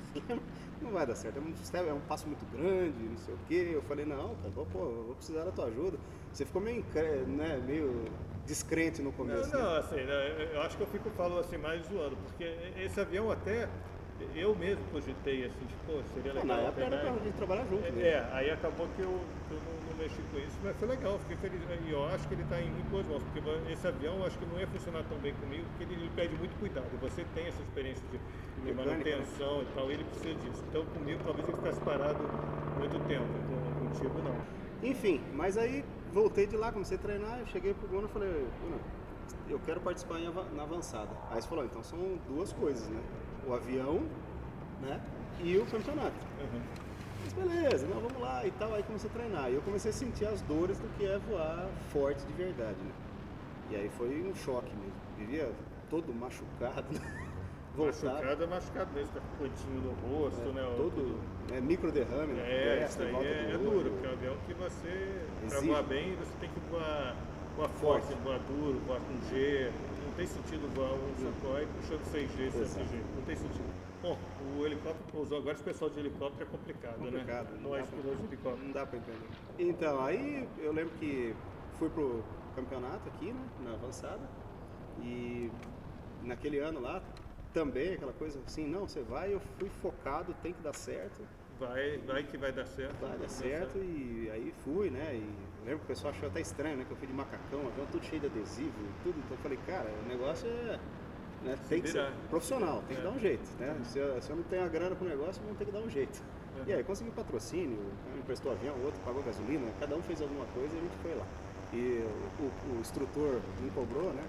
Não vai dar certo, é um, step- é um passo muito grande, não sei o quê. Eu falei, não, cara, vou, pô, eu vou precisar da tua ajuda. Você ficou meio, incre- né, meio descrente no Não, começo, não, né? assim, né, eu acho que eu fico falando assim mais zoando, porque esse avião até eu mesmo cogitei assim, tipo, pô, seria Não, legal. na época era pegar- pra gente trabalhar junto, né? É, aí acabou que eu, que eu não, não mexi com isso, mas foi legal, fiquei feliz. E eu acho que ele está em muito boas mãos, porque esse avião eu acho que não ia funcionar tão bem comigo, porque ele, ele pede muito cuidado. E você tem essa experiência de, de Mecânica, manutenção e tal, ele precisa disso. Então comigo talvez ele ficasse parado muito tempo, com, contigo não. Enfim, mas aí voltei de lá, comecei a treinar, eu cheguei pro Bruno e falei, Bruno, eu quero participar em ava- na avançada. Aí você falou, então são duas coisas, né? O avião, né? E o campeonato. Uhum. Mas beleza, não, vamos lá e tal. Aí comecei a treinar. E eu comecei a sentir as dores do que é voar forte de verdade, né? E aí foi um choque mesmo. Vivia todo machucado, né? Voltar, Machucado é machucado mesmo, tá com pontinho no rosto, né? o- todo né, micro derrame, né? É, Testa, isso aí volta é, do é olho. duro, porque é um avião que você, para Exige. voar bem, você tem que voar, voar forte, Forte. voar duro, voar com G. Não tem sentido voar um Sukhoi puxando seis G, Exato. sete G. Não tem sentido. Bom, o helicóptero pousou, agora esse pessoal de helicóptero é complicado, Complicado, né? não Não é dá pra- piloto de helicóptero. Não dá pra entender. Então, aí eu lembro que fui pro campeonato aqui, né, na avançada, e naquele ano lá, também aquela coisa assim, não, você vai, eu fui focado, tem que dar certo, Vai, vai que vai dar certo. vai dar certo, e aí fui, né, e lembro que o pessoal achou até estranho, né, que eu fui de macacão, avião tudo cheio de adesivo e tudo, então eu falei, cara, o negócio é... Né, tem que ser virar. profissional, tem que É. dar um jeito, né? Se eu, se eu não tenho a grana pro negócio, vamos ter que dar um jeito. Uhum. E aí consegui patrocínio, um emprestou avião, o outro pagou gasolina, cada um fez alguma coisa e a gente foi lá. E o, o instrutor não cobrou, né?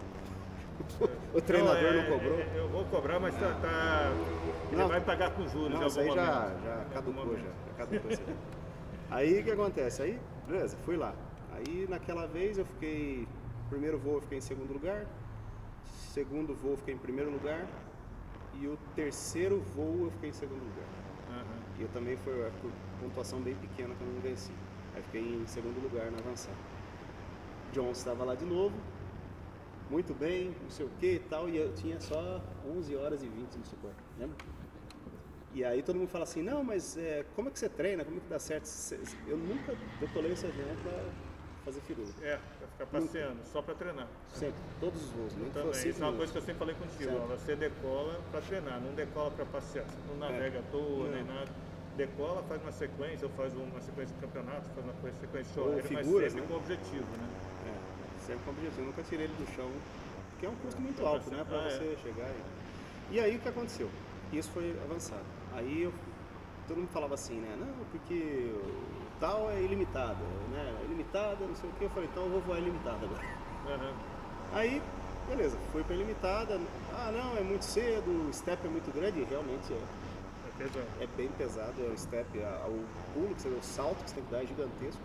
O treinador é, não cobrou. é, eu vou cobrar, mas tá, tá- ele Não. vai pagar com juros Não, em isso algum aí já, momento. já Em algum caducou, momento. já, já caducou isso aí. Aí o que acontece? Aí, beleza, fui lá. Aí naquela vez eu fiquei, primeiro voo eu fiquei em segundo lugar, segundo voo eu fiquei em primeiro lugar e o terceiro voo eu fiquei em segundo lugar. Aham. E eu também fui, pontuação bem pequena que eu não venci. Aí fiquei em segundo lugar na avançada. John estava lá de novo, muito bem, não sei o que e tal, e eu tinha só onze horas e vinte no suporte, lembra? E aí todo mundo fala assim, não, mas é, como é que você treina, como é que dá certo? Eu nunca decolei esse avião para fazer firula. É, para ficar passeando, nunca. Só para treinar. Sempre, todos os voos. Eu também, isso é uma coisa que eu sempre falei contigo, ó, você decola para treinar, não decola para passear, você não navega é. à toa, não. nem nada. Decola, faz uma sequência, ou faz uma sequência de campeonato, faz uma sequência de show, mas sempre né? com objetivo, né? É, sempre com objetivo. Eu nunca tirei ele do chão, porque é um custo muito alto, né? Para ah, você é. chegar e... e aí o que aconteceu? Isso foi avançado. Aí eu, todo mundo falava assim, né? Não, porque o tal é ilimitado, né? Ilimitado, não sei o que. Eu falei, então eu vou voar ilimitado agora. Uhum. Aí, beleza, fui para ilimitada. Ah, não, é muito cedo, o step é muito grande, e realmente é. Pesado. É bem pesado, é o step, o pulo, que você, o salto que você tem que dar é gigantesco.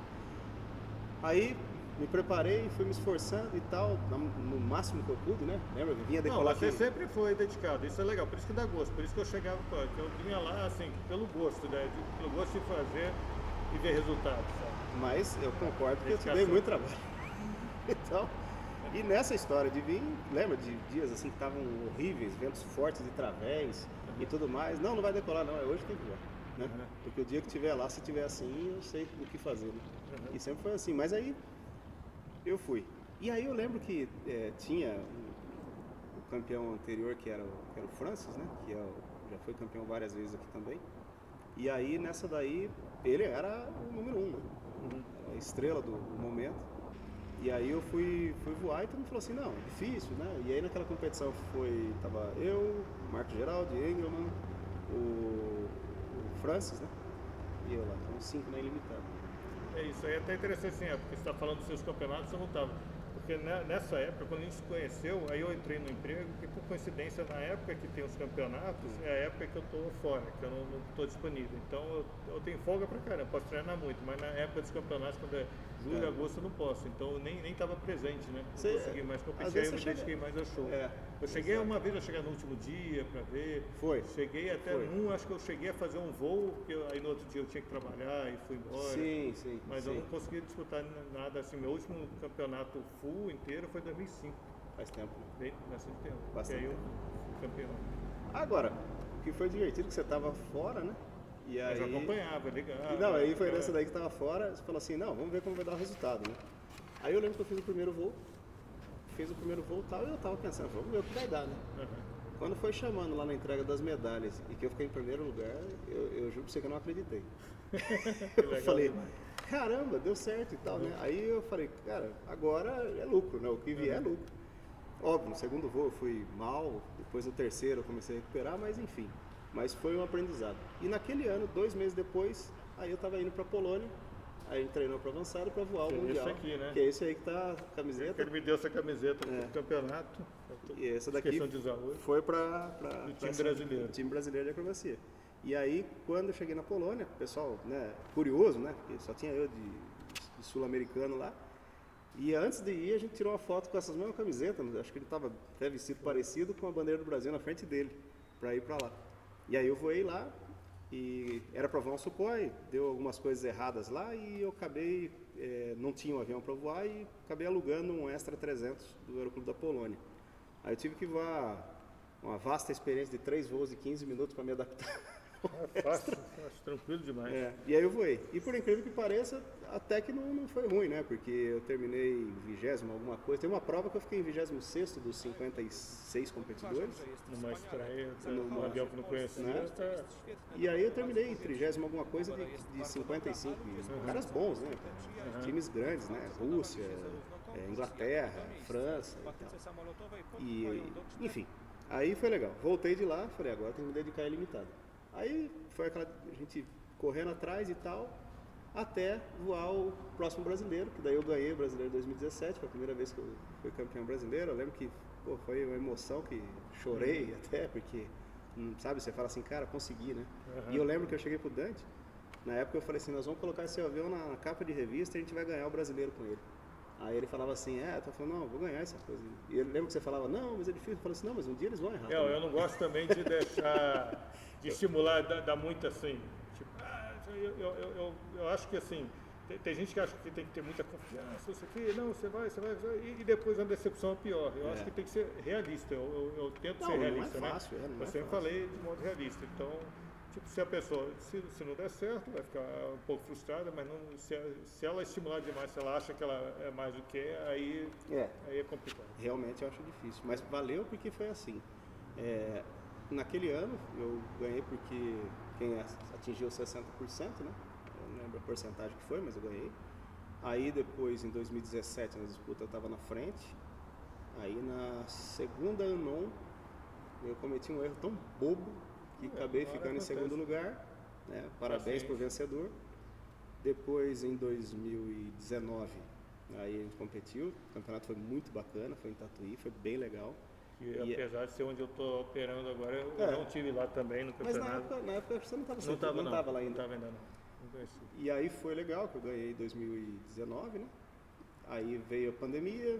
Aí me preparei, fui me esforçando e tal, no máximo que eu pude, né? Lembra? Eu vinha decolar. Não, você aqui. sempre foi dedicado, isso é legal, por isso que dá gosto, por isso que eu chegava, que eu vinha lá assim, pelo gosto, né? Pelo gosto de fazer e ver resultados. Sabe? Mas eu concordo que eu te dei muito trabalho. Então, e nessa história de vir, lembra de dias assim que estavam horríveis, ventos fortes de través e tudo mais, não, não vai decolar não, é hoje que tem que voar, né? Uhum. Porque o dia que tiver lá, se tiver assim, eu sei o que fazer, né? Uhum. E sempre foi assim, mas aí eu fui. E aí eu lembro que é, tinha o, o campeão anterior, que era, o, que era o Francis, né? Que é o, já foi campeão várias vezes aqui também. E aí nessa daí, ele era o número um, né? Uhum. A estrela do, do momento. E aí eu fui, fui voar e todo mundo falou assim, não, é difícil, né? E aí naquela competição foi, tava eu, Marco Geraldi, Engelmann, o, o Francis, né? E eu lá, então cinco na ilimitada. É isso aí, é até interessante assim, é, porque você está falando dos seus campeonatos, eu não estava. Porque nessa época, quando a gente se conheceu, aí eu entrei no emprego, que por coincidência, na época que tem os campeonatos, uhum. é a época que eu estou fora, que eu não estou disponível. Então eu, eu tenho folga pra caramba, posso treinar muito, mas na época dos campeonatos, quando é julho, é. agosto, eu não posso. Então eu nem estava presente, né? Não Você, consegui mais competir, aí eu me chega... dediquei mais ao show. É. Eu cheguei Exato. uma vez a chegar no último dia para ver. Foi. Cheguei até Foi. um, acho que eu cheguei a fazer um voo, porque eu, aí no outro dia eu tinha que trabalhar e fui embora. Sim, sim. Mas sim. eu não consegui disputar nada assim. Meu último campeonato full inteiro foi em dois mil e cinco. Faz tempo. Bem, bastante tempo. Bastante e aí tempo. eu fui campeão. Agora, o que foi divertido que você estava fora, né? E aí... Mas eu acompanhava, ligava. Não, aí foi nessa daí que estava fora, você falou assim, não, vamos ver como vai dar o resultado, né? Aí eu lembro que eu fiz o primeiro voo, fiz o primeiro voo e tal, e eu tava pensando, vamos ver o que vai dar, né? Uhum. Quando foi chamando lá na entrega das medalhas e que eu fiquei em primeiro lugar, eu, eu juro pra você que eu não acreditei. Eu falei, caramba, deu certo e tal, uhum. né? Aí eu falei, cara, agora é lucro, né? O que vier uhum. é lucro. Óbvio, no segundo voo eu fui mal, depois no terceiro eu comecei a recuperar, mas enfim. Mas foi um aprendizado. E naquele ano, dois meses depois, aí eu tava indo pra Polônia. Aí a gente treinou para avançar e para voar o Mundial. Esse aqui, né? Que é esse aí que tá a camiseta. Ele me deu essa camiseta é. do campeonato. E essa daqui foi para o time brasileiro. time brasileiro de acrobacia. E aí, quando eu cheguei na Polônia, o pessoal, né, curioso, né? Porque só tinha eu de, de sul-americano lá. E antes de ir, a gente tirou uma foto com essas mesmas camisetas. Acho que ele estava até vestido parecido com a bandeira do Brasil na frente dele, para ir para lá. E aí eu voei lá. E era para voar um Sukhoi, deu algumas coisas erradas lá e eu acabei, é, não tinha um avião para voar e acabei alugando um Extra trezentos do Aeroclube da Polônia. Aí eu tive que voar uma vasta experiência de três voos de quinze minutos para me adaptar. É fácil, fácil, tranquilo demais. É, e aí eu voei. E por incrível que pareça, até que não, não foi ruim, né? Porque eu terminei em vigésimo alguma coisa. Tem uma prova que eu fiquei em vigésimo sexto dos cinquenta e seis competidores. Numa estreia, num avião que não conhecia. Né? Tá... E aí eu terminei em trigésimo alguma coisa de, de cinquenta e cinco. Uhum. Caras bons, né? Uhum. Times grandes, né? Rússia, é, Inglaterra, França e tal. E, enfim, aí foi legal. Voltei de lá, falei, agora tenho que me dedicar a ilimitado. Aí foi aquela a gente correndo atrás e tal, até voar o próximo brasileiro, que daí eu ganhei o brasileiro dois mil e dezessete, foi a primeira vez que eu fui campeão brasileiro. Eu lembro que pô, foi uma emoção que chorei uhum. até, porque, sabe, você fala assim, cara, consegui, né? Uhum. E eu lembro que eu cheguei pro Dante, na época eu falei assim, nós vamos colocar esse avião na capa de revista e a gente vai ganhar o brasileiro com ele. Aí ele falava assim, é, eu tô falando, não, vou ganhar essa coisa. E eu lembro que você falava, não, mas é difícil. Eu falei assim, não, mas um dia eles vão errar. Eu, eu não gosto também de deixar, de estimular, dar, dar muito assim, tipo, ah, eu, eu, eu, eu, eu acho que assim, tem, tem gente que acha que tem que ter muita confiança, você aqui, não, você vai, você vai, e, e depois a decepção é pior. Eu é. acho que tem que ser realista, eu, eu, eu tento não, ser realista, não é fácil, né? É, não eu é sempre fácil. falei de modo realista, então, tipo, se a pessoa, se, se não der certo, vai ficar um pouco frustrada, mas não, se, se ela estimular demais, se ela acha que ela é mais do que é, aí é, aí é complicado. Realmente eu acho difícil, mas valeu porque foi assim. É, naquele ano eu ganhei porque quem atingiu sessenta por cento, né? Eu não lembro a porcentagem que foi, mas eu ganhei. Aí depois, em dois mil e dezessete, na disputa eu estava na frente. Aí na segunda Unknown eu cometi um erro tão bobo que é, acabei ficando acontece. em segundo lugar. Né? Parabéns para o vencedor. Depois, em dois mil e dezenove, aí a gente competiu. O campeonato foi muito bacana, foi em Tatuí, foi bem legal. E, e apesar de ser onde eu estou operando agora, eu é. não estive lá também no campeonato. Mas na época, na época você não estava não estava não, não lá ainda. Não estava ainda não. não e aí foi legal, que eu ganhei em dois mil e dezenove, né? Aí veio a pandemia.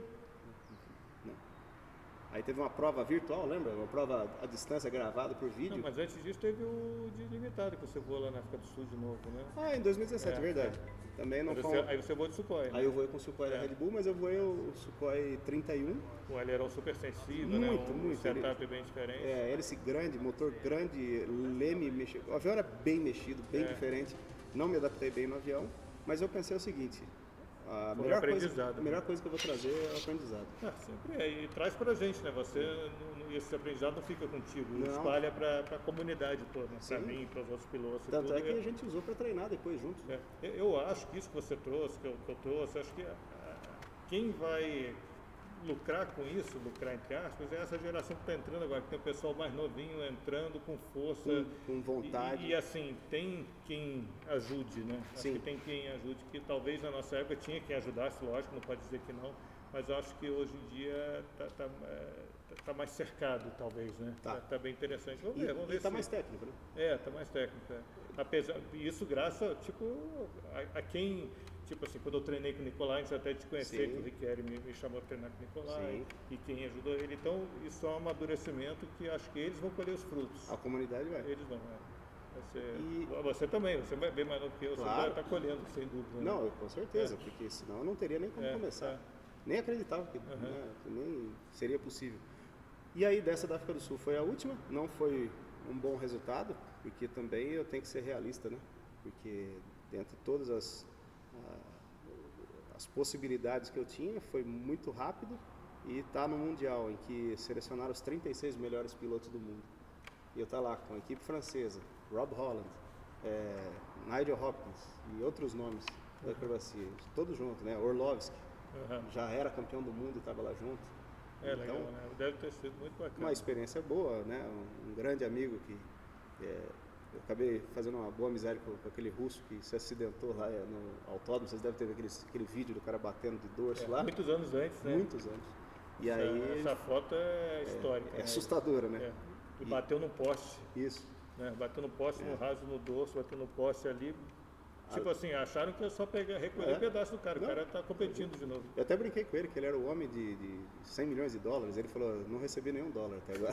Né? Aí teve uma prova virtual, lembra? Uma prova à distância gravada por vídeo. Não, mas antes disso teve o de limitado, que você voou lá na África do Sul de novo, né? Ah, em dois mil e dezessete, é, verdade. É. Também não você, foi... Aí você voou de Sukhoi, né? Aí eu voei com o Sukhoi é. da Red Bull, mas eu voei o Sukhoi trinta e um. O aileron super sensível, muito, né? Um muito. setup bem diferente. É, hélice grande, motor grande, leme mexido. O avião era bem mexido, bem é. diferente. Não me adaptei bem no avião, mas eu pensei o seguinte... A Foi melhor, um coisa, a melhor coisa que eu vou trazer é o aprendizado. Ah, sempre é, e traz pra gente, né? Você, não, esse aprendizado não fica contigo, não. espalha pra, pra comunidade toda, né? Pra mim, pros outros pilotos. Tanto tudo, é que a gente usou pra treinar depois juntos. É. Eu acho que isso que você trouxe, que eu, que eu trouxe, acho que a, quem vai lucrar com isso, lucrar entre aspas, é essa geração que está entrando agora, que tem o pessoal mais novinho entrando com força. Com, com vontade. E, e assim, tem quem ajude, né? Acho Sim. que tem quem ajude, que talvez na nossa época tinha quem ajudasse, lógico, não pode dizer que não, mas eu acho que hoje em dia está tá, tá, tá mais cercado, talvez, né? Tá. Tá, tá bem interessante. Vamos e, ver, vamos ver está se... mais técnico, né? É, está mais técnico. É. Apesar, isso graças, tipo, a, a quem... Tipo assim, quando eu treinei com o Nicolai, antes até de conhecer, Sim. que o Riquelme me, me chamou para treinar com o Nicolai, Sim. e quem ajudou ele. Então, isso é um amadurecimento que acho que eles vão colher os frutos. A comunidade vai. Eles vão, é. Vai ser... E... Você também, você é bem mais novo que eu, claro. Você vai estar colhendo, sem dúvida. Né? Não, com certeza, é. porque senão eu não teria nem como é, começar. É. Nem acreditava que, uhum. né, que nem seria possível. E aí, dessa da África do Sul foi a última, não foi um bom resultado, porque também eu tenho que ser realista, né? Porque dentro de todas as... as possibilidades que eu tinha, foi muito rápido e está no Mundial, em que selecionaram os trinta e seis melhores pilotos do mundo. E eu estou lá com a equipe francesa, Rob Holland, é, Nigel Hopkins e outros nomes da acrobacia, todos juntos, né? Orlovsky, uhum. já era campeão do mundo e estava lá junto. É então, legal, né? Deve ter sido muito bacana. Uma experiência boa, né? Um, um grande amigo que... É, eu acabei fazendo uma boa amizade com, com aquele russo que se acidentou lá no autódromo. Vocês devem ter visto aquele, aquele vídeo do cara batendo de dorso é, lá. Muitos anos antes, né? Muitos anos. E essa, aí, essa foto é histórica. É, é né? assustadora, né? É. E, e bateu no poste. Isso. Né? Bateu no poste, é. no raso, no dorso, bateu no poste ali. Tipo a... assim, acharam que eu só pegar, recolher é. um pedaço do cara. Não. O cara tá competindo de novo. Eu até brinquei com ele, que ele era o homem de, de cem milhões de dólares. Ele falou, não recebi nenhum dólar até agora.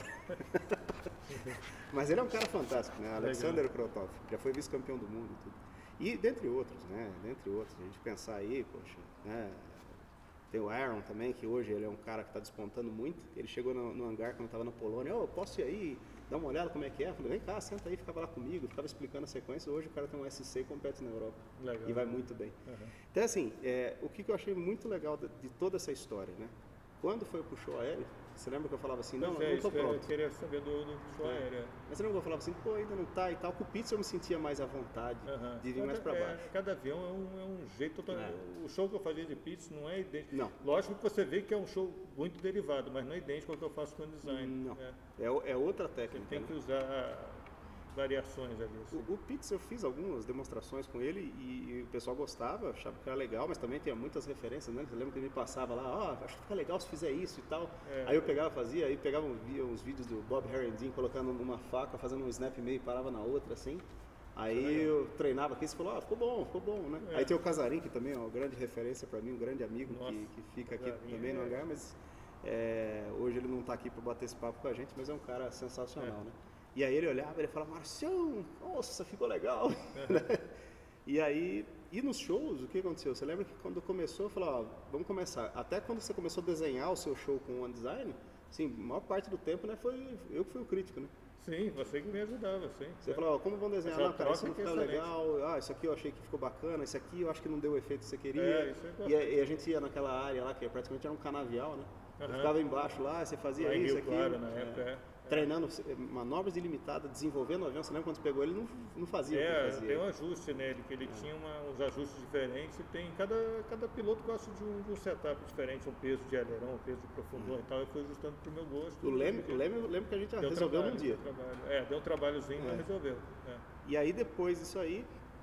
Mas ele é um cara fantástico, né? Alexander Krotov, já foi vice-campeão do mundo e tudo. E dentre outros, né? Dentre outros, a gente pensar aí, poxa, né? Tem o Aaron também, que hoje ele é um cara que está despontando muito. Ele chegou no, no hangar quando eu estava na Polônia, ô, oh, posso ir aí, dar uma olhada como é que é? Eu falei, vem cá, senta aí, ficava lá comigo, ficava explicando a sequência. Hoje o cara tem um S C e compete na Europa. Legal. E vai muito bem. Uhum. Então, assim, é, o que, que eu achei muito legal de, de toda essa história, né? Quando foi pro show aéreo, você lembra que eu falava assim, não, é, não estou pronto. Eu queria saber do, do show é. aéreo. Mas você lembra que eu falava assim, pô, ainda não tá e tal. Com o Pitts eu me sentia mais à vontade uhum. de vir cada, mais para baixo. É, cada avião é um, é um jeito totalmente... É. O show que eu fazia de Pitts não é idêntico. Não. Lógico que você vê que é um show muito derivado, mas não é idêntico ao que eu faço com o design. Não, é, é, é outra técnica. Você tem né? que usar variações ali. Assim. O, o Pitts eu fiz algumas demonstrações com ele e, e o pessoal gostava, achava que era legal, mas também tinha muitas referências, né? Você lembra que ele me passava lá, ó, oh, acho que fica legal se fizer isso e tal. É. Aí eu pegava, fazia, aí pegava via uns vídeos do Bob Herendeen colocando uma faca, fazendo um snap meio e parava na outra, assim. Aí eu treinava aqui e você falou, ah, ficou bom, ficou bom, né? É. Aí tem o Casarim, que também é uma grande referência para mim, um grande amigo que, que fica aqui Casarim, também no é. hangar, mas é, hoje ele não está aqui para bater esse papo com a gente, mas é um cara sensacional, é. né? E aí ele olhava e ele falava, Marcião, nossa, ficou legal. Uhum. E aí, e nos shows, o que aconteceu? Você lembra que quando começou, eu falei, ó, vamos começar. Até quando você começou a desenhar o seu show com o One Design, assim, a maior parte do tempo, né, foi eu que fui o crítico, né? Sim, você que me ajudava, sim. Você é. falou, ó, como vão desenhar? Essa Não, cara, isso não ficou é legal, ah, isso aqui eu achei que ficou bacana, isso aqui eu acho que não deu o efeito que você queria. É, isso é e, a, e a gente ia naquela área lá, que praticamente era um canavial, né? Uhum. Eu ficava embaixo lá, você fazia lá isso, aqui. Claro, na época, é. Treinando manobras ilimitadas, desenvolvendo o avião. Você lembra quando você pegou ele, não, não fazia é, o que fazia. Tem um ajuste nele, que ele é. tinha uma, uns ajustes diferentes. E tem, cada, cada piloto gosta de um, de um setup diferente, um peso de aileron, um peso de profundor hum. e tal. Eu fui ajustando pro meu gosto. O Leme, o Leme, eu lembro que a gente deu resolveu trabalho, num dia. Deu trabalho. É, deu um trabalhozinho, é. mas resolveu. É. E aí depois disso aí,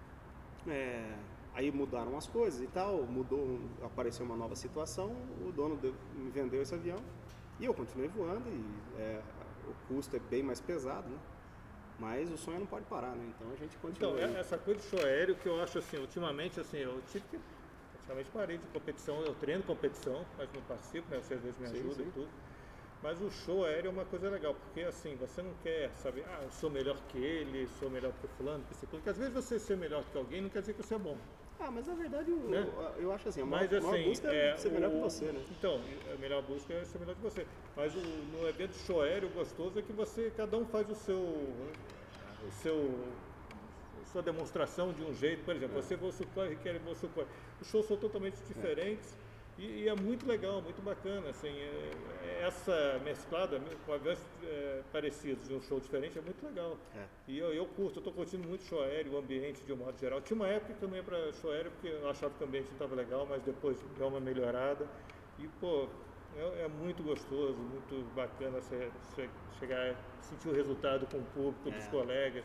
é, aí mudaram as coisas e tal, mudou, apareceu uma nova situação, o dono de, me vendeu esse avião e eu continuei voando e é, o custo é bem mais pesado, né? Mas o sonho não pode parar, né? Então a gente continua. Então, aí. essa coisa de show aéreo que eu acho assim, ultimamente assim, eu tive que praticamente parei de competição, eu treino competição, mas não participo, né? Você às vezes me sim, ajuda sim. e tudo. Mas o show aéreo é uma coisa legal, porque assim, você não quer saber, ah, eu sou melhor que ele, sou melhor que o fulano, que esse porque às vezes você ser melhor que alguém não quer dizer que você é bom. Ah, mas na verdade eu, né? eu, eu acho assim, a mas, maior, assim, maior busca é, é ser o, melhor que você, né? Então, a melhor busca é ser melhor que você. Mas o, no evento show aéreo, o gostoso é que você, cada um faz o seu, o seu, a sua demonstração de um jeito. Por exemplo, é. você voa Sukhoi, requer voa Sukhoi. Os shows são totalmente diferentes. É. E, e é muito legal, muito bacana, assim, é, é essa mesclada com aviões é, parecidos de um show diferente é muito legal. É. E eu, eu curto, eu estou curtindo muito show aéreo, o ambiente de um modo geral. Tinha uma época que eu não ia para show aéreo porque eu achava que o ambiente não estava legal, mas depois deu uma melhorada. E, pô, é, é muito gostoso, muito bacana você, você chegar, sentir o resultado com o público, dos é. colegas.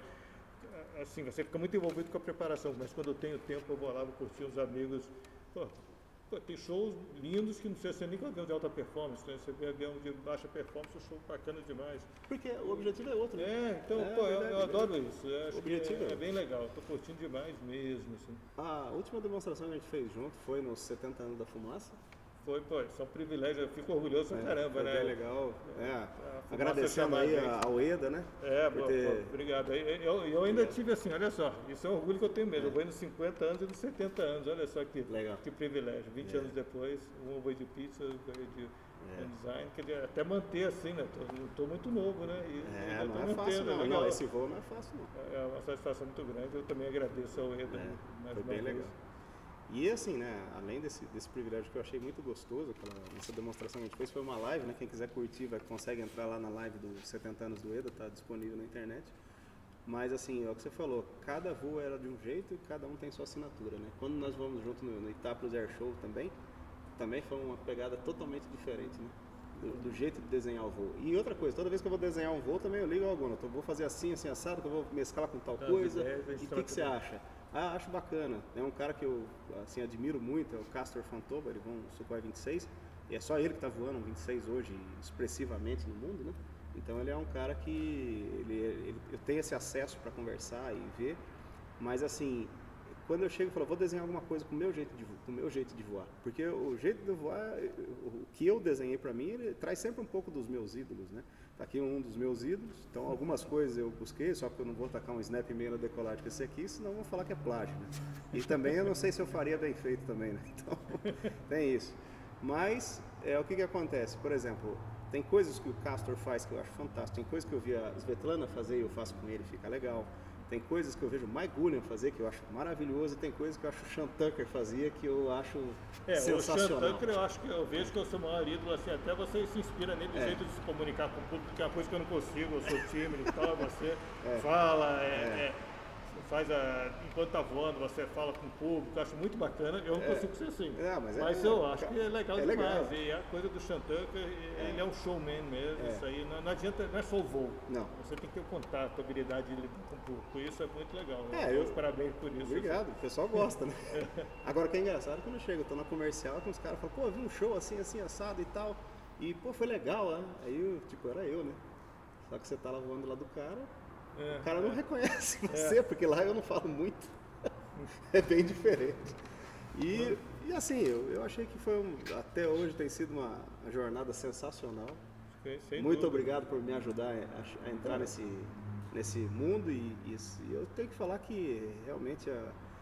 Assim, você fica muito envolvido com a preparação, mas quando eu tenho tempo eu vou lá, vou curtir os amigos. Pô, Pô, tem shows lindos que não precisa ser nem com avião de alta performance, né? Você vê avião de baixa performance, um show bacana demais. Porque o objetivo é outro, né? É, então, é, pô, eu, eu adoro isso. Eu acho o objetivo que é, é, é bem legal, estou curtindo demais mesmo. Assim. A última demonstração que a gente fez junto foi nos setenta anos da fumaça. Foi, pô, isso é um privilégio, eu fico orgulhoso pra é, caramba, foi né? Bem legal. É, agradecendo aí ao EDA, né? É, boa, ter... pô, obrigado. Eu, eu ainda tive assim, olha só, isso é um orgulho que eu tenho mesmo. É. Eu vou nos cinquenta anos e nos setenta anos, olha só que, legal. que privilégio. vinte é. anos depois, um veio de pizza, veio de é. design, quer dizer, até manter assim, né? Tô, tô muito novo, né? E, é, não é fácil não, não, esse voo não é fácil não. É uma satisfação muito grande, eu também agradeço ao EDA. É, mais foi uma bem vez. legal. E assim, né, além desse, desse privilégio que eu achei muito gostoso, aquela, essa demonstração que a gente fez foi uma live, né, quem quiser curtir vai, consegue entrar lá na live dos setenta anos do EDA, tá disponível na internet. Mas assim, é o que você falou, cada voo era de um jeito e cada um tem sua assinatura, né. Quando nós vamos junto no, no Itapios Air Show também, também foi uma pegada totalmente diferente, né, do, do jeito de desenhar o voo. E outra coisa, toda vez que eu vou desenhar um voo também eu ligo ao Gunnar, eu vou fazer assim, assim, assado, que eu vou mesclar com tal coisa, e o que, que você acha? Ah, acho bacana. É um cara que eu assim, admiro muito, é o Castor Fantoba, ele voa um Sukhoi vinte e seis, e é só ele que está voando um vinte e seis hoje, expressivamente no mundo, né? Então ele é um cara que ele, ele, eu tenho esse acesso para conversar e ver, mas assim, quando eu chego e falo, vou desenhar alguma coisa com o meu jeito de, com o meu jeito de voar, porque o jeito de voar, o que eu desenhei para mim, ele traz sempre um pouco dos meus ídolos, né? Tá aqui um dos meus ídolos, então algumas coisas eu busquei, só que eu não vou tacar um snap meio na decolagem que esse aqui, senão vão falar que é plágio, né? E também eu não sei se eu faria bem feito também, né? Então, tem isso. Mas, é, o que que acontece? Por exemplo, tem coisas que o Castor faz que eu acho fantástico, tem coisas que eu vi a Svetlana fazer e eu faço com ele, fica legal. Tem coisas que eu vejo o Mike Gulliam fazer que eu acho maravilhoso e tem coisas que eu acho o Sean Tucker fazia que eu acho é, sensacional. O Sean Tucker eu acho que eu vejo que eu sou o maior ídolo, assim, até você se inspira nele do é. jeito de se comunicar com o público, que é uma coisa que eu não consigo, eu sou tímido e tal, você é. fala, é, é. É, faz a, enquanto tá voando, você fala com o público, eu acho muito bacana, eu não é. consigo ser assim, é, mas, mas é, eu acho que é legal é demais, legal. e a coisa do Sean Tucker, ele é um showman mesmo, É. isso aí, não, não adianta, não é só o voo, não. você tem que ter o contato, a habilidade de lidar com o público, isso é muito legal, é, eu, eu, parabéns por isso. Obrigado, assim. O pessoal gosta, né? Agora o que é engraçado, quando eu chego, eu tô na comercial, com os caras falam, pô, vi um show assim, assim, assado e tal, e pô, foi legal, né? Aí, eu, tipo, era eu, né? Só que você tá lá voando lá do cara, é, o cara é. não reconhece você, é. porque lá eu não falo muito. É bem diferente. E, e assim, eu, eu achei que foi um, até hoje tem sido uma, uma jornada sensacional. Sem Muito dúvida. obrigado por me ajudar a, a entrar nesse, nesse mundo e, e, e eu tenho que falar que realmente a,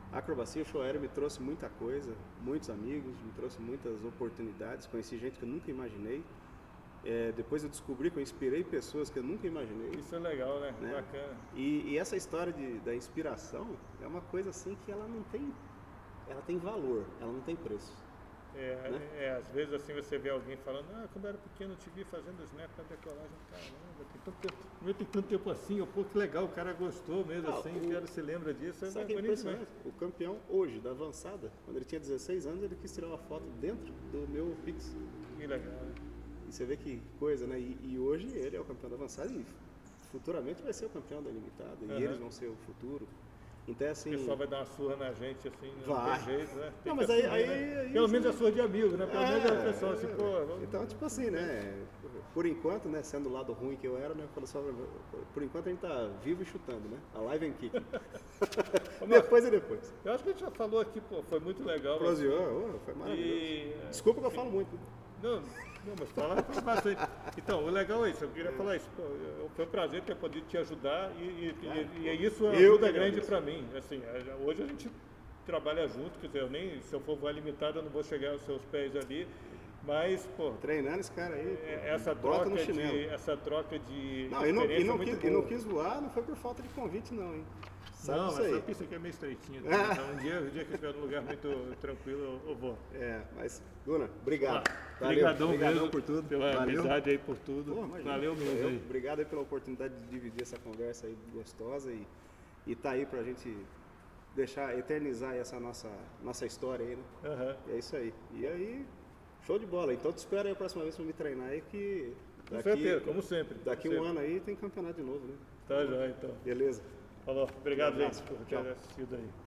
A acrobacia, o show aéreo me trouxe muita coisa, muitos amigos, me trouxe muitas oportunidades, conheci gente que eu nunca imaginei. É, depois eu descobri que eu inspirei pessoas que eu nunca imaginei. Isso é legal, né? né? Bacana. E, e essa história de, da inspiração é uma coisa assim que ela não tem, ela tem valor, ela não tem preço. É, né? é, às vezes assim você vê alguém falando, ah, quando eu era pequeno eu te vi fazendo snap na decolagem, caramba, tem tanto tempo, não tem tanto tempo assim, pô, que legal, o cara gostou mesmo Ah, assim, o- o cara se lembra disso, é Sabe que é bonito demais. impressionante? O campeão hoje, da avançada, quando ele tinha dezesseis anos, ele quis tirar uma foto dentro do meu Pix. Que legal, né? E você vê que coisa, né? E, e hoje ele é o campeão da avançada e futuramente vai ser o campeão da limitada. Uhum. E eles vão ser o futuro. Então é assim. O pessoal vai dar uma surra na gente, assim, não Vai. tem jeito, né? Tem Não, que mas aí- assumir, aí- né? aí Pelo isso- menos a surra de amigo, né? Pelo menos é o É, pessoal assim, é, pô... vamos- Então, tipo assim, né? Por enquanto, né? Sendo o lado ruim que eu era, né? Falou só, por enquanto a gente tá vivo e chutando, né? A live and kick. Depois é depois. Eu acho que a gente já falou aqui, pô, foi muito legal. Proseou, oh, foi maravilhoso. E... Desculpa que eu falo muito. Não, não, mas fala fala bastante. Então, o legal é isso, eu queria falar isso. Pô, eu- foi um prazer ter podido te ajudar e, e, e, e é isso é uma Eu ajuda que grande agradeço. para mim. Assim, a- hoje a gente trabalha junto, quer dizer, eu nem, se eu for voar limitado, eu não vou chegar aos seus pés ali, mas, pô, Treinando esse cara aí. é- pô, essa bota troca no de, chinelo. essa troca de Não, e não, e, experiência não é muito quis, e não boa. quis voar, não foi por falta de convite, não, hein? Sabe Não, isso mas aí. essa pista aqui é meio estreitinha. Tá? Então, um dia, um dia que eu estiver num lugar muito tranquilo, eu, eu vou. É, mas, Duna, obrigado. Ah, Obrigadão Obrigadão mesmo por tudo. pela Valeu. amizade aí, por tudo. Pô, imagina. Valeu mesmo Eu- aí. Obrigado aí pela oportunidade de dividir essa conversa aí gostosa e, e tá aí pra gente deixar, eternizar essa nossa, nossa história aí, né? Aham. É isso aí. E aí, show de bola. Então te espero aí a próxima vez pra me treinar aí que Com daqui, certeza, como sempre. daqui como um sempre. ano aí tem campeonato de novo, né? Tá já, então. Beleza. Falou. Obrigado, Um abraço. gente, por ter Tchau. assistido aí.